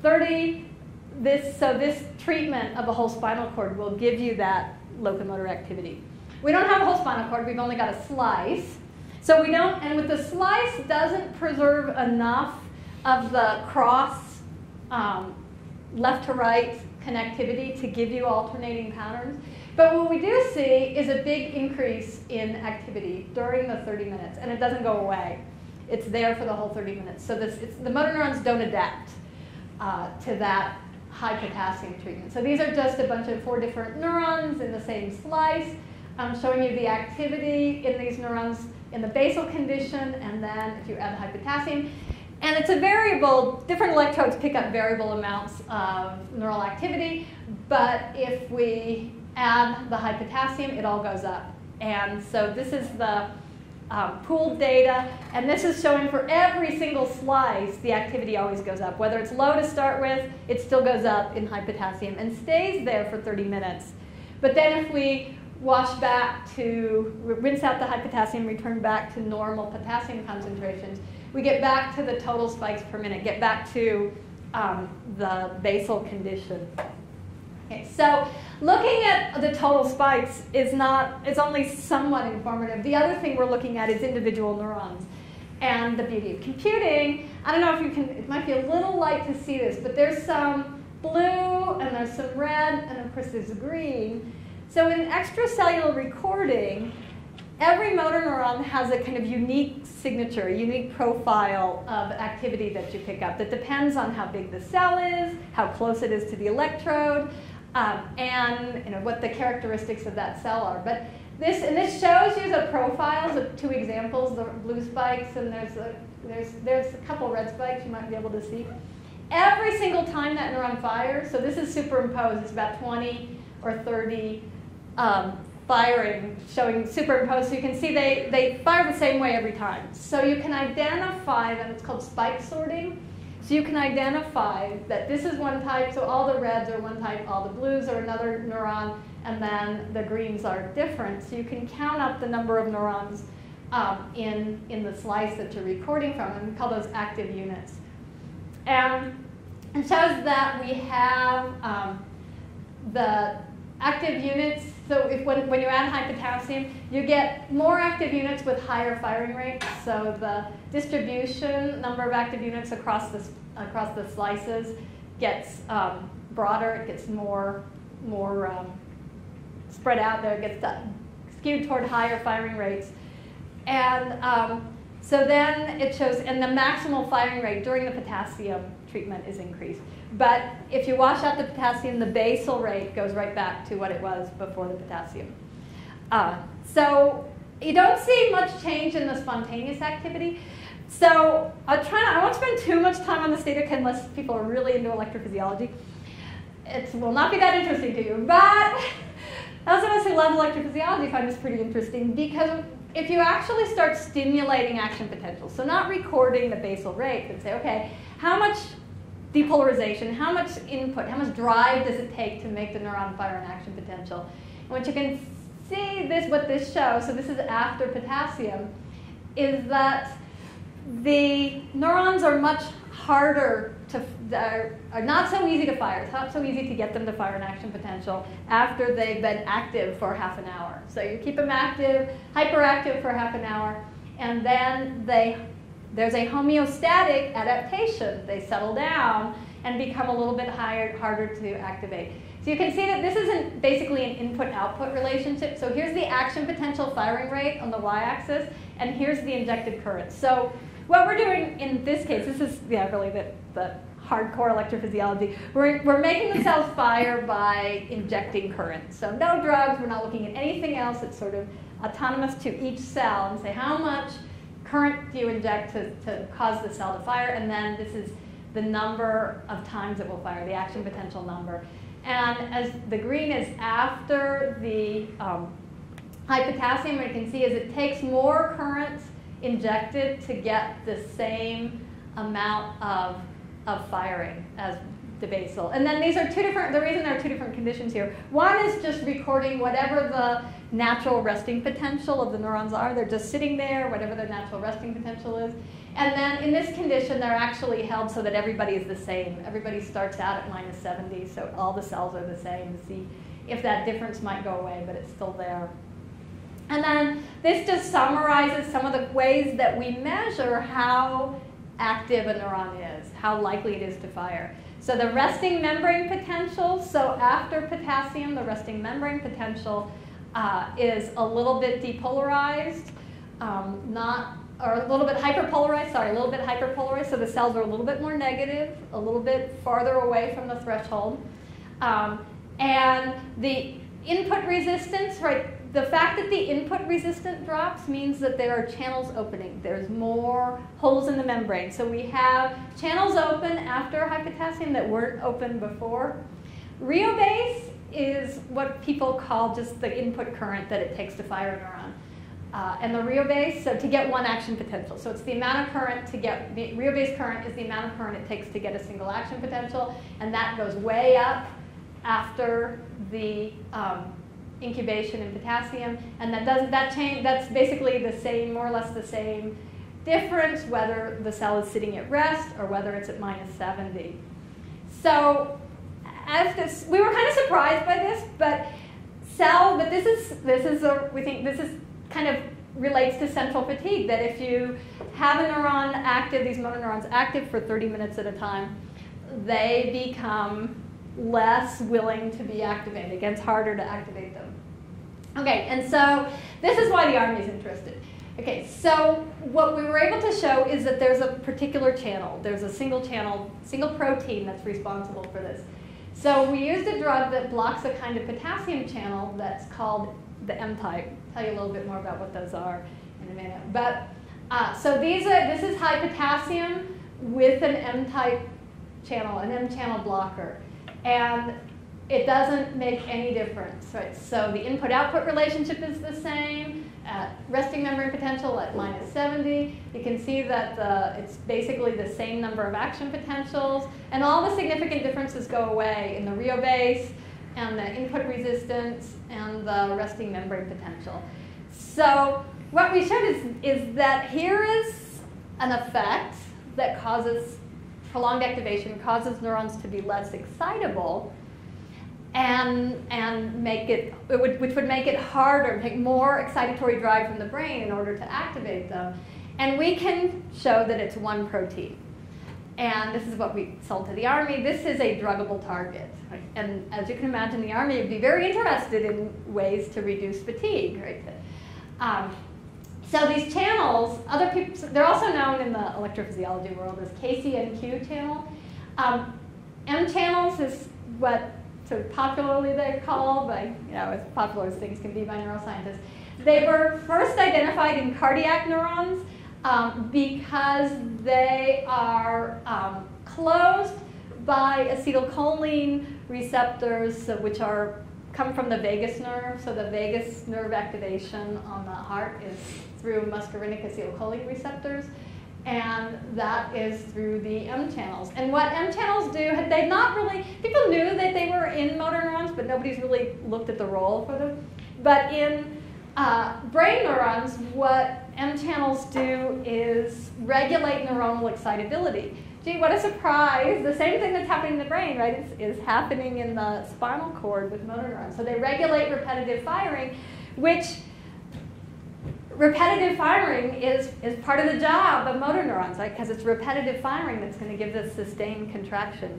this treatment of a whole spinal cord will give you that locomotor activity. We don't have a whole spinal cord, we've only got a slice. So we don't, and with the slice doesn't preserve enough of the cross left to right connectivity to give you alternating patterns. But what we do see is a big increase in activity during the 30 minutes, and it doesn't go away. It's there for the whole 30 minutes. So the motor neurons don't adapt to that high potassium treatment. So these are just a bunch of 4 different neurons in the same slice, showing you the activity in these neurons in the basal condition, and then if you add the high potassium. And it's a variable, different electrodes pick up variable amounts of neural activity, but if we add the high potassium, it all goes up. And so this is the pooled data, and this is showing for every single slice, the activity always goes up. Whether it's low to start with, it still goes up in high potassium and stays there for 30 minutes. But then if we rinse out the high potassium, return back to normal potassium concentrations, we get back to the total spikes per minute, get back to the basal condition. Okay, so looking at the total spikes is only somewhat informative. The other thing we're looking at is individual neurons. And the beauty of computing, I don't know if you can, it might be a little light to see this, but there's some blue and there's some red and of course there's green. So in extracellular recording, every motor neuron has a kind of unique signature, unique profile of activity that you pick up that depends on how big the cell is, how close it is to the electrode, and what the characteristics of that cell are. But this shows you the profiles of 2 examples, the blue spikes, and there's a couple red spikes you might be able to see. Every single time that neuron fires, so this is superimposed, it's about 20 or 30 firing showing superimposed, so you can see they fire the same way every time. So you can identify them, it's called spike sorting. So you can identify that this is one type, so all the reds are one type, all the blues are another neuron, and then the greens are different. So you can count up the number of neurons in the slice that you're recording from, and we call those active units. And it shows that we have the active units. So when you add high potassium, you get more active units with higher firing rates. So the distribution number of active units across the slices gets broader. It gets more spread out there. It gets skewed toward higher firing rates. And so then it shows, and the maximal firing rate during the potassium treatment is increased. But if you wash out the potassium, the basal rate goes right back to what it was before the potassium. So you don't see much change in the spontaneous activity. So I won't spend too much time on this data unless people are really into electrophysiology. It will not be that interesting to you, but those of us who love electrophysiology find this pretty interesting, because if you actually start stimulating action potential, so not recording the basal rate, but say, okay, how much depolarization, how much input, how much drive does it take to make the neuron fire an action potential? And what you can see, what this shows, so this is after potassium, is that the neurons are much harder are not so easy to fire. It's not so easy to get them to fire an action potential after they've been active for half an hour. So you keep them active, hyperactive for half an hour, and then there's a homeostatic adaptation. They settle down and become a little bit harder to activate. So you can see that this isn't basically an input-output relationship. So here's the action potential firing rate on the y-axis, and here's the injected current. So what we're doing in this case, this is really the hardcore electrophysiology. We're making the cells fire by injecting current. So no drugs, we're not looking at anything else. It's sort of autonomous to each cell, and say how much current do you inject to cause the cell to fire, and then this is the number of times it will fire, the action potential number. And as the green is after the high potassium, what you can see is it takes more current injected to get the same amount of firing as the basal. And then these are two different, the reason there are two different conditions here. One is just recording whatever the natural resting potential of the neurons are. They're just sitting there, whatever their natural resting potential is. And then in this condition, they're actually held so that everybody is the same. Everybody starts out at -70, so all the cells are the same, to see if that difference might go away, but it's still there. And then this just summarizes some of the ways that we measure how active a neuron is, how likely it is to fire. So the resting membrane potential, so after potassium, the resting membrane potential is a little bit depolarized, or a little bit hyperpolarized, so the cells are a little bit more negative, a little bit farther away from the threshold. And the input resistance, right, the fact that the input resistance drops means that there are channels opening. There's more holes in the membrane. So we have channels open after high potassium that weren't open before. Rheobase is what people call just the input current that it takes to fire a neuron. And the rheobase, so to get one action potential. So it's the amount of current to get, the rheobase current is the amount of current it takes to get a single action potential, and that goes way up after the incubation in potassium, and that's basically the same, more or less the same difference whether the cell is sitting at rest or whether it's at -70. So we were kind of surprised by this, but we think this is kind of relates to central fatigue, that if you have a neuron active, these motor neurons active for 30 minutes at a time, they become less willing to be activated. It gets harder to activate them. Okay, and so this is why the Army is interested. Okay, so what we were able to show is that there's a particular channel. There's a single protein that's responsible for this. So we used a drug that blocks a kind of potassium channel that's called the M-type. I'll tell you a little bit more about what those are in a minute. But so this is high potassium with an M-type channel, an M-channel blocker. And it doesn't make any difference, right? So the input-output relationship is the same at resting membrane potential at -70. You can see that it's basically the same number of action potentials, and all the significant differences go away in the Rio base and the input resistance and the resting membrane potential. So what we showed is that here is an effect that causes prolonged activation, causes neurons to be less excitable, and make which would make it harder, take more excitatory drive from the brain in order to activate them. And we can show that it's one protein. And this is what we sold to the Army. This is a druggable target. Right? And as you can imagine, the Army would be very interested in ways to reduce fatigue. Right? So these channels, other people, they're also known in the electrophysiology world as KCNQ channel. M channels is what sort of popularly they're called, but as popular as things can be by neuroscientists. They were first identified in cardiac neurons because they are closed by acetylcholine receptors, which come from the vagus nerve. So the vagus nerve activation on the heart is through muscarinic acetylcholine receptors, and that is through the M channels. And what M channels do, they've not really, people knew that they were in motor neurons, but nobody's really looked at the role for them. But in brain neurons, what M channels do is regulate neuronal excitability. Gee, what a surprise. The same thing that's happening in the brain, right, is happening in the spinal cord with motor neurons. So they regulate repetitive firing, which repetitive firing is part of the job of motor neurons, right? Because it's repetitive firing that's going to give this sustained contraction.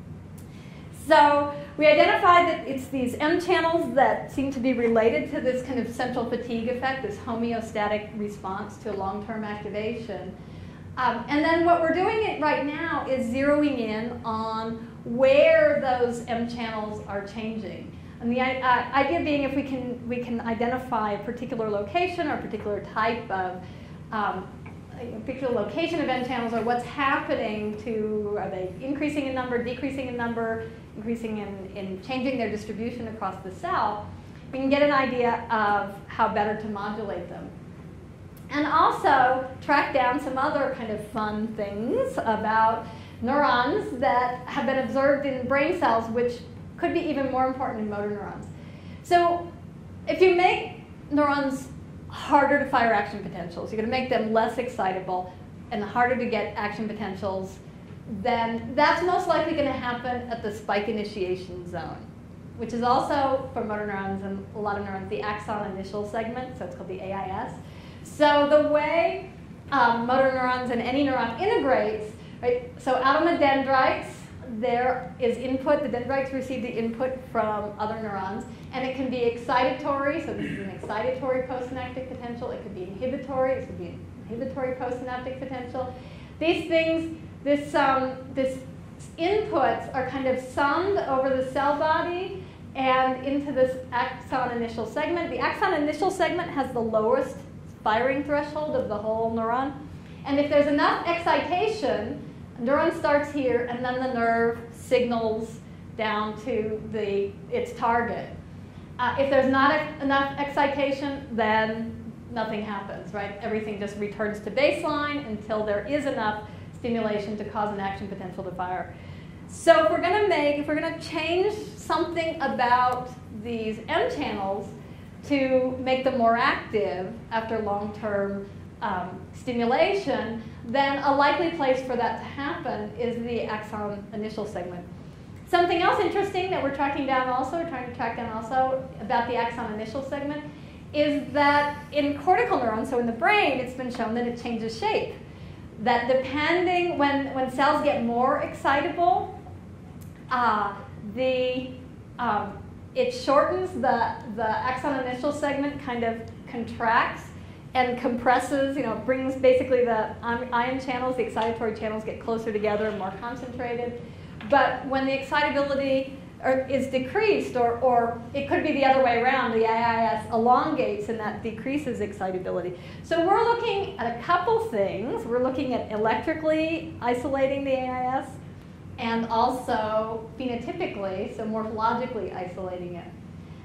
So we identified that it's these M channels that seem to be related to this kind of central fatigue effect, this homeostatic response to long-term activation. And then what we're doing right now is zeroing in on where those M channels are changing. And the idea being, if we can identify a particular location or a particular type of a particular location of M channels, or what's happening to, are they increasing in number, decreasing in number, increasing in changing their distribution across the cell, we can get an idea of how better to modulate them. And also track down some other kind of fun things about neurons that have been observed in brain cells, which could be even more important in motor neurons. So if you make neurons harder to fire action potentials, you're going to make them less excitable and harder to get action potentials, then that's most likely going to happen at the spike initiation zone, which is also, for motor neurons and a lot of neurons, the axon initial segment, so it's called the AIS. So the way motor neurons and any neuron integrates, right, so out on the dendrites, there is input. The dendrites receive the input from other neurons, and it can be excitatory, so this is an excitatory postsynaptic potential. It could be inhibitory, it could be an inhibitory postsynaptic potential. These things, this inputs are kind of summed over the cell body and into this axon initial segment. The axon initial segment has the lowest firing threshold of the whole neuron. And if there's enough excitation, a neuron starts here, and then the nerve signals down to its target. If there's not enough excitation, then nothing happens, right? Everything just returns to baseline until there is enough stimulation to cause an action potential to fire. So if we're going to change something about these M channels to make them more active after long-term stimulation, then a likely place for that to happen is the axon initial segment. Something else interesting that we're trying to track down also about the axon initial segment is that in cortical neurons, so in the brain, it's been shown that it changes shape. That depending, when cells get more excitable, it shortens the axon initial segment, kind of contracts and compresses, brings basically the ion channels, the excitatory channels get closer together and more concentrated. But when the excitability is decreased, or it could be the other way around, the AIS elongates and that decreases excitability. So we're looking at a couple things. We're looking at electrically isolating the AIS and also phenotypically, so morphologically isolating it.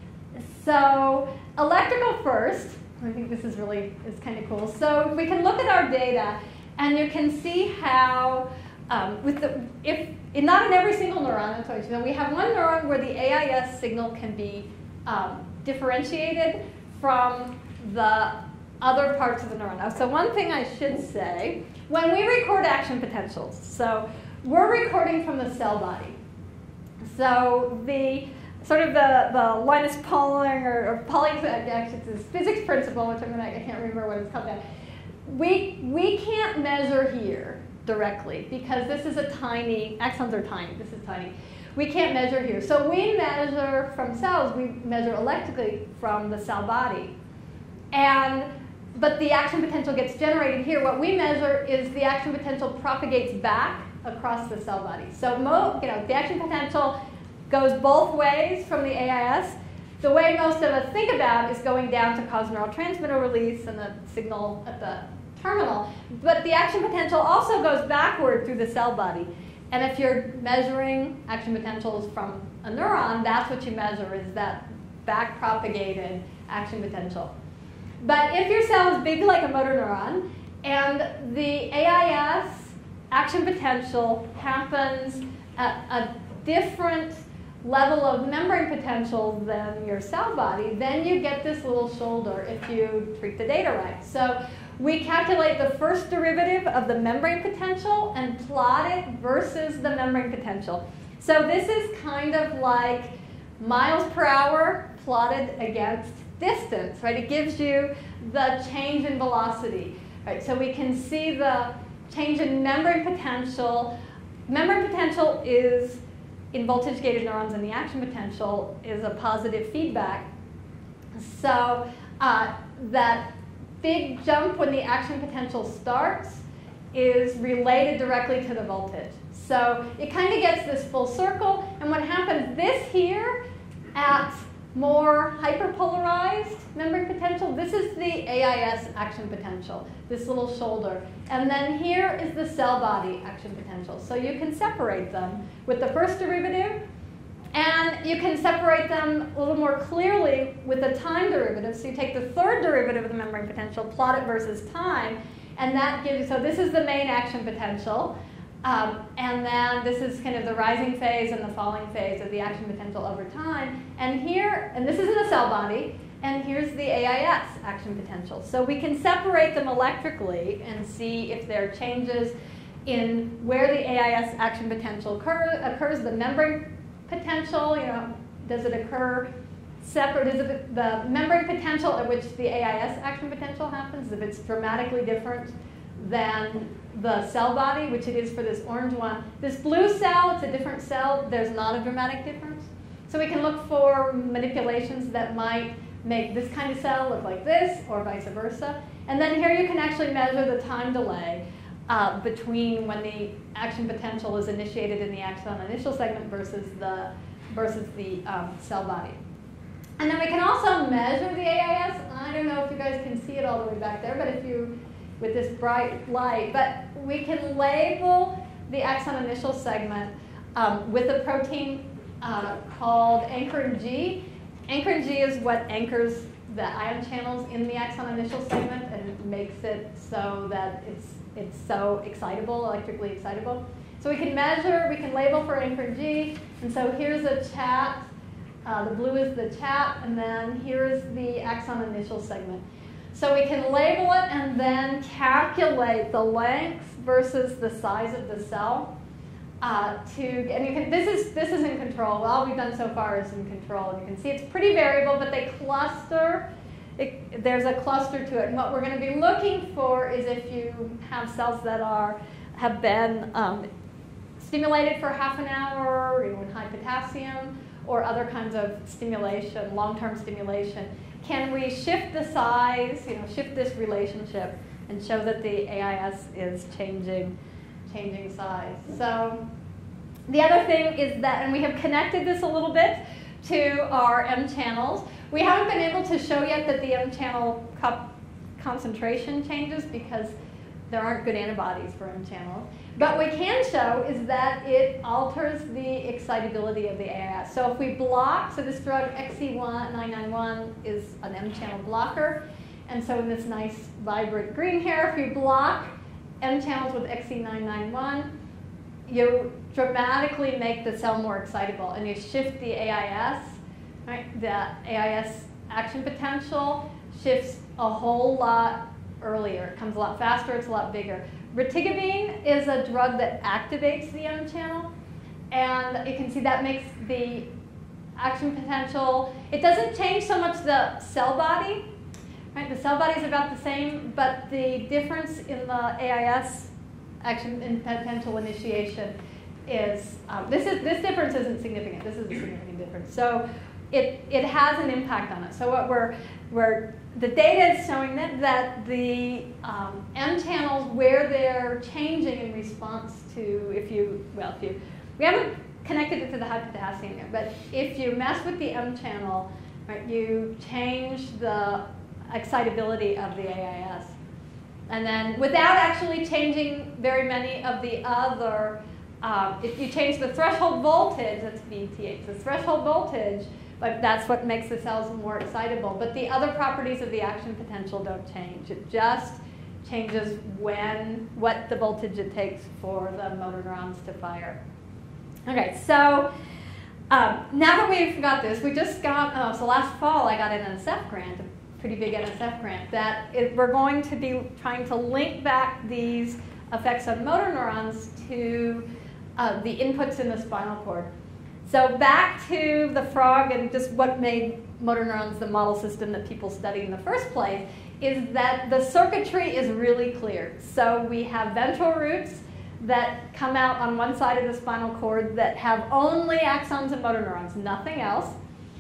So electrical first. I think this is kind of cool. So we can look at our data, and you can see how not in every single neuron, we have one neuron where the AIS signal can be differentiated from the other parts of the neuron. So one thing I should say, when we record action potentials, so we're recording from the cell body. So the Linus Pauling or Pauling's physics principle, which I can't remember what it's called now. We can't measure here directly because this is a tiny, axons are tiny, this is tiny. We can't measure here. So we measure from cells, we measure electrically from the cell body. But the action potential gets generated here. What we measure is the action potential propagates back across the cell body. So the action potential goes both ways from the AIS. The way most of us think about is going down to cause neurotransmitter release and the signal at the terminal. But the action potential also goes backward through the cell body. And if you're measuring action potentials from a neuron, that's what you measure, is that back-propagated action potential. But if your cell is big like a motor neuron, and the AIS action potential happens at a different level of membrane potential than your cell body, then you get this little shoulder if you treat the data right. So we calculate the first derivative of the membrane potential and plot it versus the membrane potential. So this is kind of like miles per hour plotted against distance, right? It gives you the change in velocity, right? So we can see the change in membrane potential. Membrane potential is in voltage-gated neurons, and the action potential is a positive feedback. So that big jump when the action potential starts is related directly to the voltage. So it kind of gets this full circle, and what happens this here at more hyperpolarized membrane potential, this is the AIS action potential, this little shoulder. And then here is the cell body action potential. So you can separate them with the first derivative, and you can separate them a little more clearly with the time derivative. So you take the third derivative of the membrane potential, plot it versus time, and that gives you, so this is the main action potential. And then this is kind of the rising phase and the falling phase of the action potential over time. And here, and this is in the cell body, and here's the AIS action potential. So we can separate them electrically and see if there are changes in where the AIS action potential occurs, the membrane potential, does it occur separate? Is it the membrane potential at which the AIS action potential happens, if it's dramatically different than the cell body, which it is for this orange one. This blue cell, it's a different cell. There's not a dramatic difference. So we can look for manipulations that might make this kind of cell look like this, or vice versa. And then here you can actually measure the time delay between when the action potential is initiated in the axon initial segment versus the cell body. And then we can also measure the AIS. I don't know if you guys can see it all the way back there, but if you, with this bright light, but we can label the axon initial segment with a protein called anchorin G. Anchorin G is what anchors the ion channels in the axon initial segment and makes it so that it's so excitable, electrically excitable. So we can measure, we can label for anchorin G, and so here's a chat. The blue is the chat, and then here is the axon initial segment. So we can label it and then calculate the length versus the size of the cell. This is in control. All we've done so far is in control. And you can see it's pretty variable, but they cluster. There's a cluster to it. And what we're going to be looking for is if you have cells that have been stimulated for half an hour, in high potassium, or other kinds of stimulation, long-term stimulation, can we shift the size, shift this relationship and show that the AIS is changing size. So the other thing is that, and we have connected this a little bit to our M channels. We haven't been able to show yet that the M channel cup concentration changes because there aren't good antibodies for M channels. But what we can show is that it alters the excitability of the AIS. So if we block, so this drug XC991 is an M channel blocker. And so in this nice vibrant green here, if you block M channels with XC991, you dramatically make the cell more excitable, and you shift the AIS, right? The AIS action potential shifts a whole lot earlier. It comes a lot faster, it's a lot bigger. Retigabine is a drug that activates the M channel, and you can see that makes the action potential, it doesn't change so much the cell body, right? The cell body is about the same, but the difference in the AIS action and potential initiation is, this difference isn't significant. This is a significant difference. So it has an impact on it. So what the data is showing that the M channels, where they're changing in response to, we haven't connected it to the hypopotassium yet, but if you mess with the M channel, right, you change the excitability of the AIS. And then without actually changing very many of the other, if you change the threshold voltage, that's VTH, the threshold voltage, but that's what makes the cells more excitable. But the other properties of the action potential don't change. It just changes what the voltage it takes for the motor neurons to fire. Okay, so now that we've got this, we just got, so last fall I got an NSF grant, a pretty big NSF grant, that we're going to be trying to link back these effects on motor neurons to the inputs in the spinal cord. So back to the frog and just what made motor neurons the model system that people study in the first place is that the circuitry is really clear. So we have ventral roots that come out on one side of the spinal cord that have only axons and motor neurons, nothing else.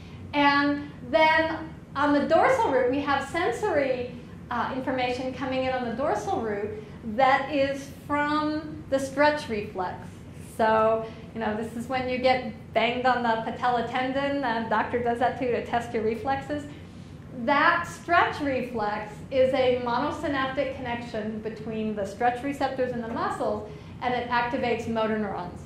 And then on the dorsal root, we have sensory information coming in on the dorsal root that is from the stretch reflex. So, this is when you get banged on the patella tendon. The doctor does that too to test your reflexes. That stretch reflex is a monosynaptic connection between the stretch receptors in the muscles, and it activates motor neurons.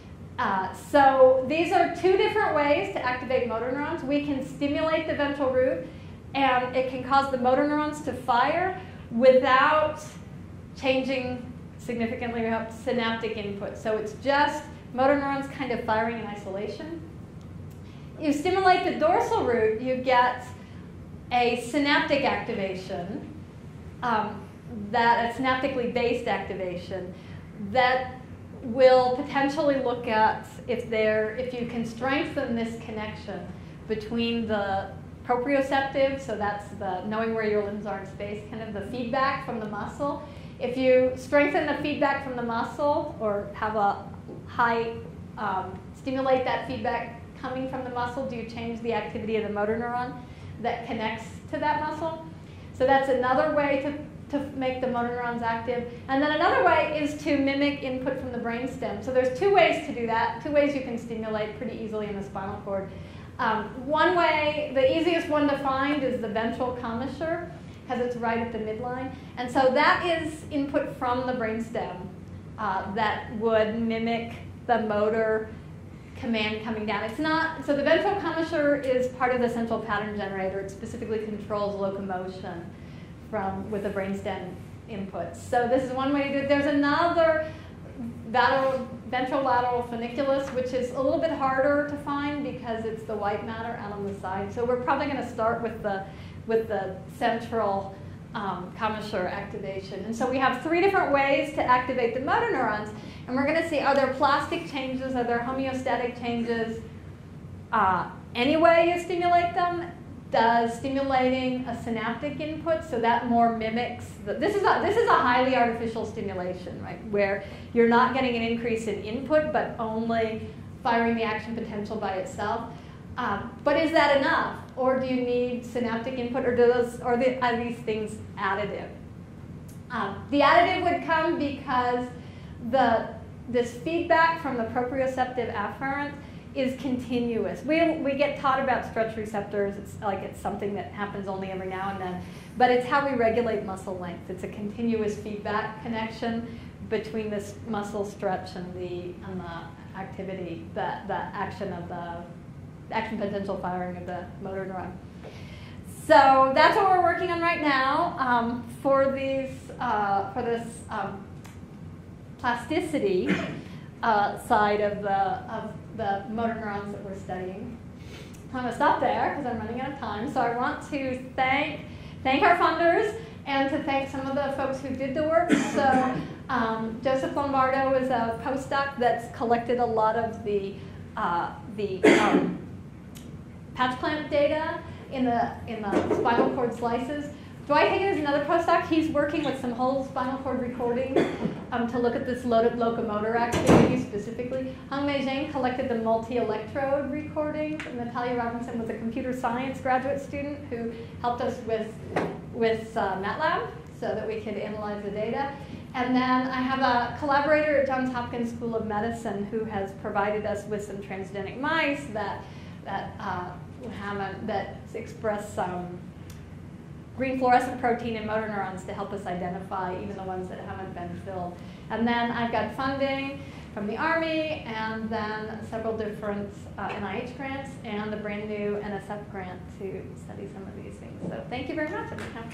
So these are two different ways to activate motor neurons. We can stimulate the ventral root, and it can cause the motor neurons to fire without changing significantly synaptic input. So it's just motor neurons kind of firing in isolation. You stimulate the dorsal root, you get a synaptic activation, a synaptically based activation that will potentially look at if you can strengthen this connection between the proprioceptive, so that's the knowing where your limbs are in space, kind of the feedback from the muscle. If you strengthen the feedback from the muscle or have a high, stimulate that feedback coming from the muscle, do you change the activity of the motor neuron that connects to that muscle? So that's another way to make the motor neurons active. And then another way is to mimic input from the brainstem. So there's two ways to do that, two ways you can stimulate pretty easily in the spinal cord. One way, the easiest one to find is the ventral commissure, because it's right at the midline. And so that is input from the brainstem that would mimic the motor command coming down. It's not, so the ventral commissure is part of the central pattern generator. It specifically controls locomotion with the brainstem inputs. So this is one way to do it. There's another ventrolateral funiculus, which is a little bit harder to find because it's the white matter out on the side. So we're probably going to start with the central commissure activation. And so we have three different ways to activate the motor neurons. And we're going to see, are there plastic changes? Are there homeostatic changes? Any way you stimulate them? Does stimulating a synaptic input, so that more mimics, this is a highly artificial stimulation, right? Where you're not getting an increase in input, but only firing the action potential by itself. But is that enough? Or do you need synaptic input, or are these things additive? The additive would come because this feedback from the proprioceptive afferent is continuous. We get taught about stretch receptors. It's something that happens only every now and then. But it's how we regulate muscle length. It's a continuous feedback connection between this muscle stretch and the activity, the action of the action potential firing of the motor neuron. So that's what we're working on right now for this plasticity side of the motor neurons that we're studying. I'm going to stop there because I'm running out of time. So I want to thank our funders and to thank some of the folks who did the work. So Joseph Lombardo is a postdoc that's collected a lot of the patch clamp data in the spinal cord slices. Dwight Hagen is another postdoc. He's working with some whole spinal cord recordings to look at this locomotor activity specifically. Hongmei Zhang collected the multi-electrode recordings, and Natalia Robinson was a computer science graduate student who helped us with MATLAB so that we could analyze the data. And then I have a collaborator at Johns Hopkins School of Medicine who has provided us with some transgenic mice that express green fluorescent protein in motor neurons to help us identify even the ones that haven't been filled. And then I've got funding from the Army, and then several different NIH grants, and a brand new NSF grant to study some of these things. So thank you very much. I'm happy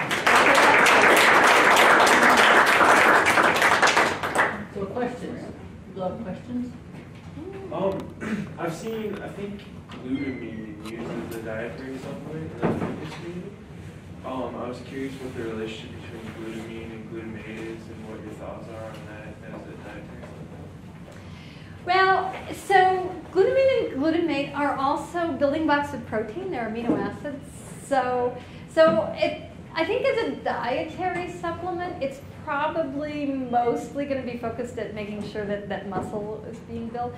to. So questions? Do you have questions? I've seen, I think glutamate used as a dietary supplement in the fitness community. I was curious what the relationship between glutamine and glutamate is, and what your thoughts are on that as a dietary supplement. Well, so glutamine and glutamate are also building blocks of protein. They're amino acids. So I think as a dietary supplement, it's probably mostly going to be focused at making sure that muscle is being built.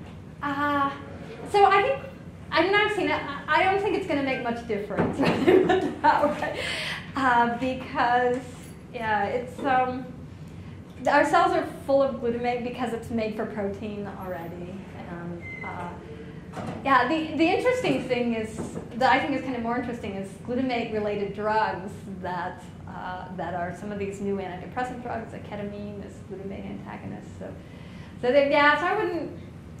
So I think, I've not seen it. I don't think it's going to make much difference because, yeah, it's our cells are full of glutamate because it's made for protein already. And yeah, the interesting thing is that I think is kind of more interesting is glutamate-related drugs that are some of these new antidepressant drugs, like ketamine is glutamate antagonist. So yeah, so I wouldn't.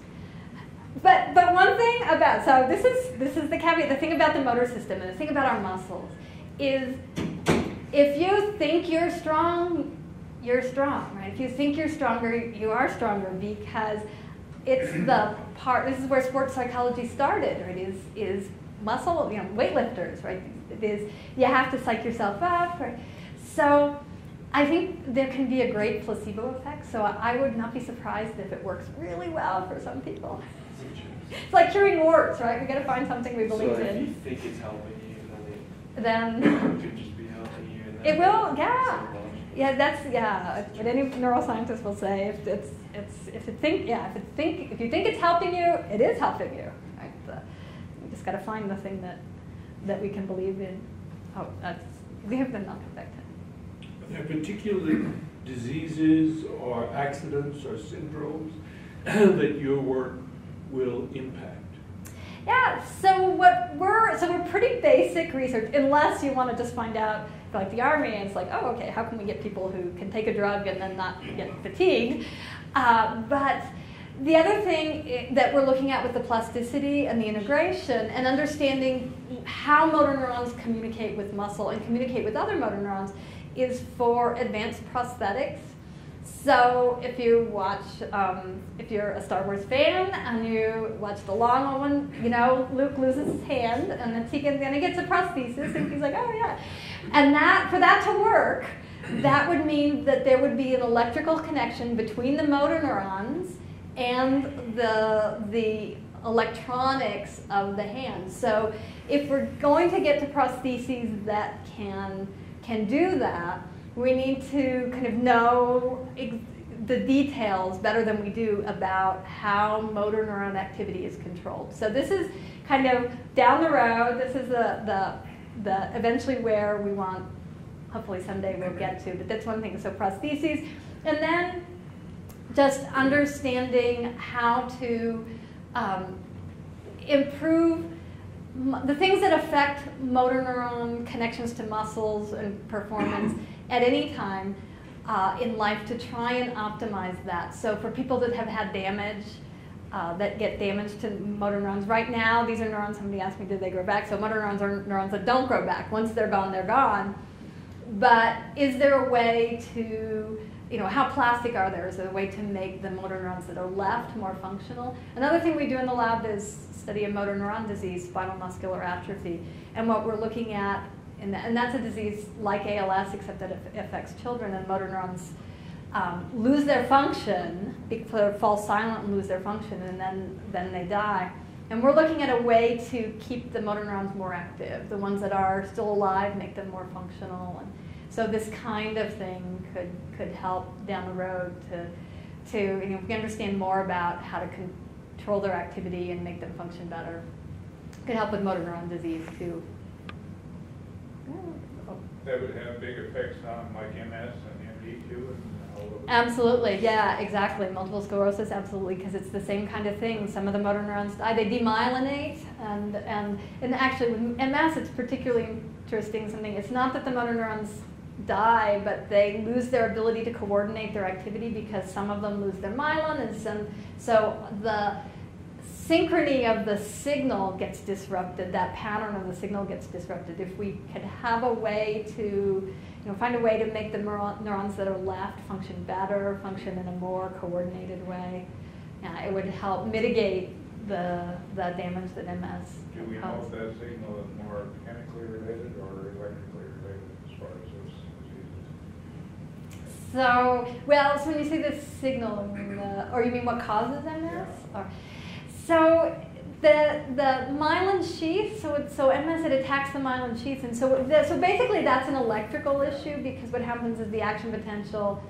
But one thing about, so this is the caveat, the thing about the motor system and the thing about our muscles is if you think you're strong, right? If you think you're stronger, you are stronger because it's the part, this is where sports psychology started, right? Is muscle, weightlifters, right? It is, you have to psych yourself up, right? So I think there can be a great placebo effect, so I would not be surprised if it works really well for some people. It's like curing warts, right? We got to find something we believe in. So if you think it's helping you, then it could just be helping you. And it will, yeah. Yeah, that's What any neuroscientist will say, if you think it's helping you, it is helping you. Right? We just got to find the thing that we can believe in. Oh, we have the knock effect. Are there particular diseases or accidents or syndromes that your work will impact? Yeah, so we're pretty basic research, unless you want to just find out, like the Army, and it's like, oh, okay, how can we get people who can take a drug and then not get fatigued? But the other thing that we're looking at with the plasticity and the integration and understanding how motor neurons communicate with muscle and communicate with other motor neurons is for advanced prosthetics. So if you watch, if you're a Star Wars fan and you watch the long one, Luke loses his hand and then he gets a prosthesis and he's like, oh yeah. And for that to work, that would mean that there would be an electrical connection between the motor neurons and the electronics of the hand. So if we're going to get to prostheses that can do that, we need to kind of know the details better than we do about how motor neuron activity is controlled. So this is kind of down the road. This is the eventually where we want, hopefully someday we'll get to, but that's one thing. So prostheses, and then just understanding how to improve the things that affect motor neuron connections to muscles and performance at any time in life to try and optimize that. So for people that have had damage, that get damage to motor neurons, right now these are neurons, somebody asked me did they grow back, so motor neurons are neurons that don't grow back. Once they're gone, they're gone. But is there a way to, how plastic are there? Is there a way to make the motor neurons that are left more functional? Another thing we do in the lab is study a motor neuron disease, spinal muscular atrophy. And what we're looking at, and that's a disease like ALS, except that it affects children, and motor neurons lose their function, fall silent and lose their function, and then they die. And we're looking at a way to keep the motor neurons more active. The ones that are still alive, make them more functional. And so this kind of thing could help down the road to if we understand more about how to control their activity and make them function better. It could help with motor neuron disease too. That would have big effects on like MS and MD too, and all those. Absolutely, yeah, exactly. Multiple sclerosis, absolutely, because it's the same kind of thing. Some of the motor neurons die, they demyelinate, and actually with MS it's particularly interesting. It's not that the motor neurons die, but they lose their ability to coordinate their activity because some of them lose their myelin, and so the synchrony of the signal gets disrupted, that pattern of the signal gets disrupted. If we could have a way to, find a way to make the neurons that are left function better, function in a more coordinated way, it would help mitigate the damage that MS Do we know if that signal is more chemically related or electrically related as far as those diseases? So when you say the signal, or you mean what causes MS? Yeah. So the myelin sheath, so MS, it attacks the myelin sheath, and so basically that's an electrical issue because what happens is the action potential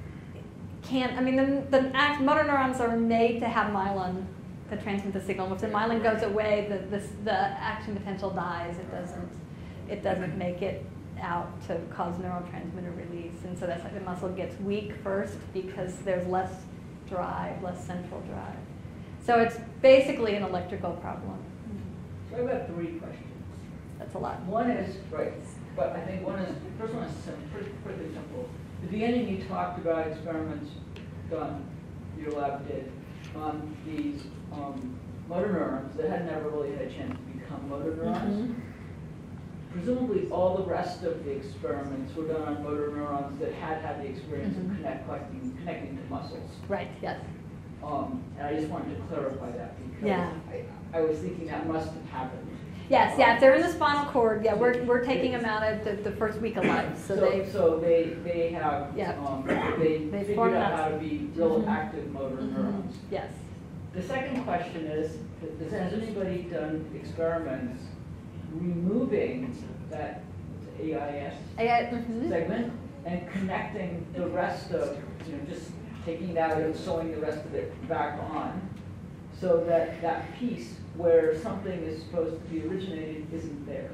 the motor neurons are made to have myelin to transmit the signal. If the myelin goes away, the action potential dies. It doesn't make it out to cause neurotransmitter release, and so that's like the muscle gets weak first because there's less drive, less central drive. So it's basically an electrical problem. So I've got 3 questions. That's a lot. One is, right, but I think first one is pretty simple. At the beginning you talked about experiments done, your lab did, on these motor neurons that had never really had a chance to become motor neurons. Mm-hmm. Presumably all the rest of the experiments were done on motor neurons that had the experience of connecting to muscles. Right, yes. And I just wanted to clarify that because Yeah. I was thinking that must have happened. Yes, if they're in the spinal cord, we're taking them out at the first week of life. So they have Yeah. they They figured form out that. how to be real active motor neurons. Yes. The second question is, has anybody done experiments removing that AIS segment and connecting the rest of, just taking that and sewing the rest of it back on, so that piece where something is supposed to be originated isn't there?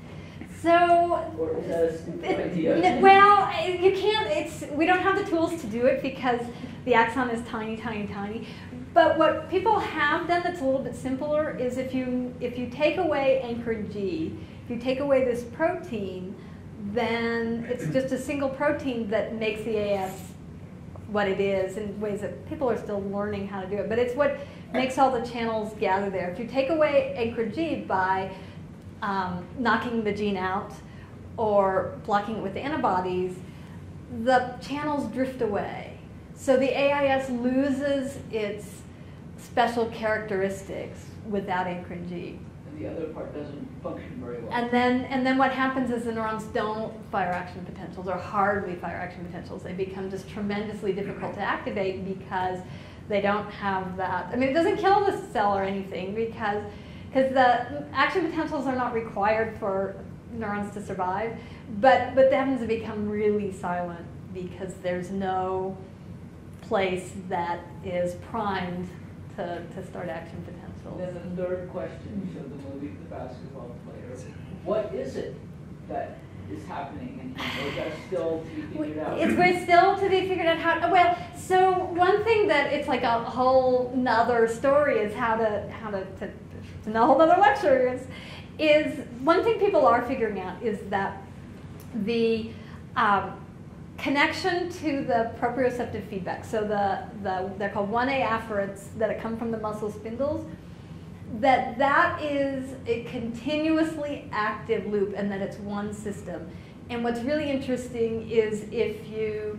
So, Or is that a stupid idea? well, you can't, we don't have the tools to do it because the axon is tiny, tiny, tiny. But what people have done that's a little bit simpler is if you take away anchorin G, if you take away this protein, then it's just a single protein that makes the AS what it is in ways that people are still learning how to do it. But it's what makes all the channels gather there. If you take away anchorin G by knocking the gene out or blocking it with antibodies, the channels drift away. So the AIS loses its special characteristics without anchorin G. And the other part doesn't function very well. And then what happens is the neurons don't fire action potentials or hardly fire action potentials. They become just tremendously difficult to activate because they don't have that. It doesn't kill the cell or anything because the action potentials are not required for neurons to survive, but they happen to become really silent because there's no place that is primed to start action potential. Then the third question, you showed the movie, the basketball player. What is it that is happening in him, or is that still to be figured out? It's still to be figured out how. Well, so one thing that it's like a whole nother story is how to a whole nother lecture is one thing people are figuring out is that the connection to the proprioceptive feedback. So they're called 1A afferents that come from the muscle spindles. That is a continuously active loop, and that it's one system. And what's really interesting is if you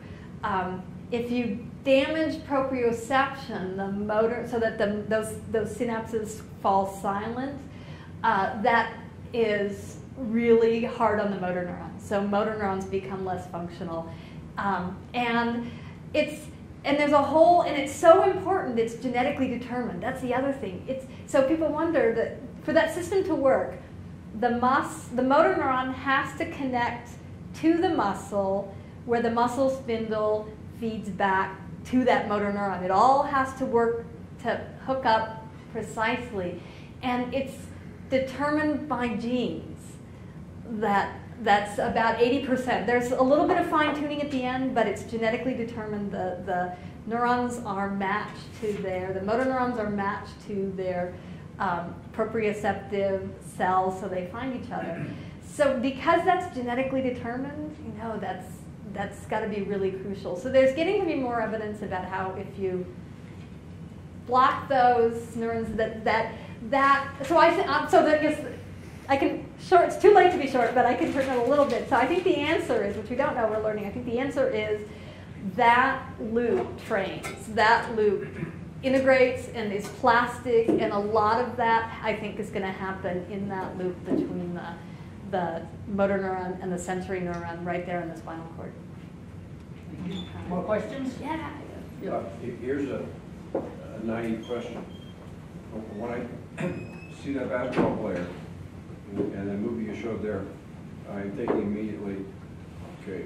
damage proprioception, the motor, so that those synapses fall silent, that is really hard on the motor neurons. So motor neurons become less functional, and there's a whole, and it's so important, it's genetically determined. That's the other thing. So people wonder that for that system to work, the motor neuron has to connect to the muscle where the muscle spindle feeds back to that motor neuron. It all has to work to hook up precisely. And it's determined by genes. That's about 80%. There's a little bit of fine-tuning at the end, but it's genetically determined. The neurons are matched to the motor neurons are matched to their proprioceptive cells, so they find each other. So because that's genetically determined, that's got to be really crucial. So there's getting to be more evidence about how if you block those neurons, so I guess I can short. It's too late to be short, but I can shorten it a little bit. So I think the answer is, which we don't know, we're learning. I think the answer is that loop trains. That loop integrates and is plastic, and a lot of that I think is going to happen in that loop between the motor neuron and the sensory neuron right there in the spinal cord. More questions? Yeah. Here's a naive question. When I see that basketball player and the movie you showed there, I'm thinking immediately, okay,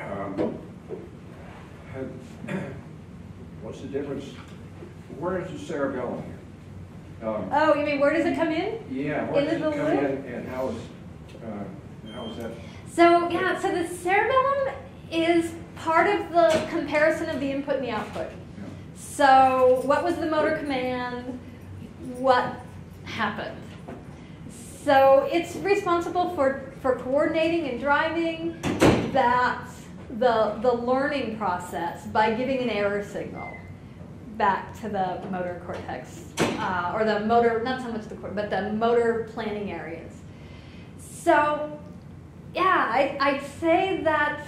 what's the difference? Where is the cerebellum here? Oh, you mean where does it come in? Yeah, where does it Into the come in, loop? and how is that? So the cerebellum is part of the comparison of the input and the output. Yeah. So what was the motor command? What happened? So it's responsible for coordinating and driving the learning process by giving an error signal back to the motor cortex, or the motor, not so much the cortex, but the motor planning areas. So yeah, I'd say that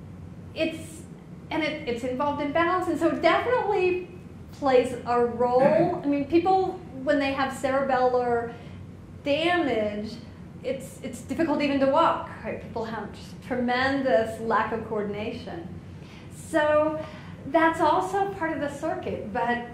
it's involved in balance, and so it definitely plays a role. I mean, people, when they have cerebellar damage, it's difficult even to walk. Right? People have just tremendous lack of coordination. So that's also part of the circuit, but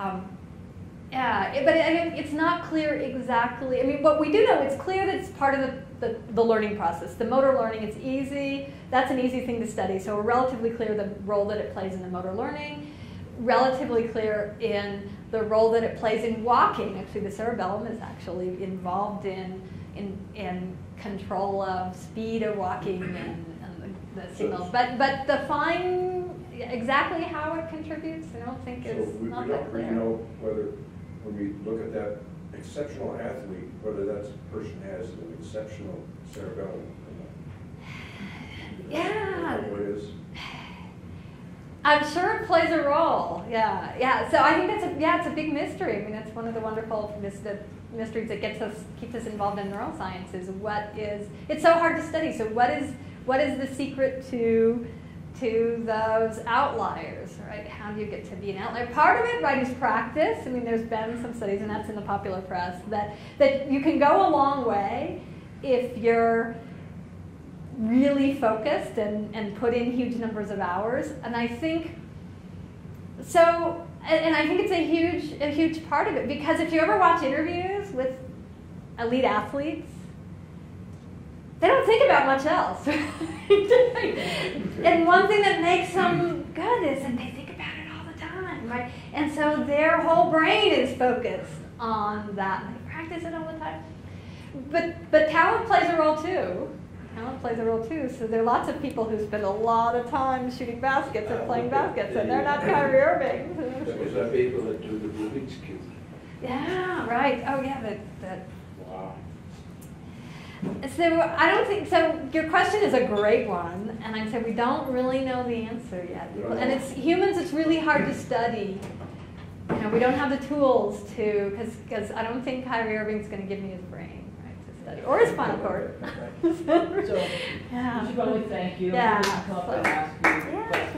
it's not clear exactly. I mean, what we do know, it's clear that it's part of the learning process. The motor learning, it's easy. That's an easy thing to study. So we're relatively clear the role that it plays in the motor learning, relatively clear in the role that it plays in walking. Actually, the cerebellum is actually involved in control of speed of walking and the signals. But exactly how it contributes, I don't think is not that clear. We don't really know whether, when we look at that exceptional athlete, whether that person has an exceptional cerebellum. Yeah. What it is. I'm sure it plays a role. Yeah. So I think it's a big mystery. I mean, it's one of the wonderful mysteries that keeps us involved in neuroscience. Is it's so hard to study. So what is the secret to those outliers, right? How do you get to be an outlier? Part of it, right, is practice. I mean, there's been some studies, and that's in the popular press, that you can go a long way if you're really focused and put in huge numbers of hours. And I think so, and I think it's a huge part of it, because if you ever watch interviews with elite athletes, they don't think about much else. And one thing that makes them good is that they think about it all the time. right? And so their whole brain is focused on that. And they practice it all the time. But talent plays a role too. Talent plays a role too. So there are lots of people who spend a lot of time shooting baskets and playing baskets, and they're not Kyrie Irving. Those are people that do the Rubik's Cube. Yeah, right. Oh, yeah, that. Wow. So I don't think, so your question is a great one, and I'd say we don't really know the answer yet. And it's humans, it's really hard to study. You know, we don't have the tools to, because I don't think Kyrie Irving's going to give me his brain, right, to study, or his spinal cord. So, yeah. we should probably thank you. Yeah. Come up and ask you Yeah. questions.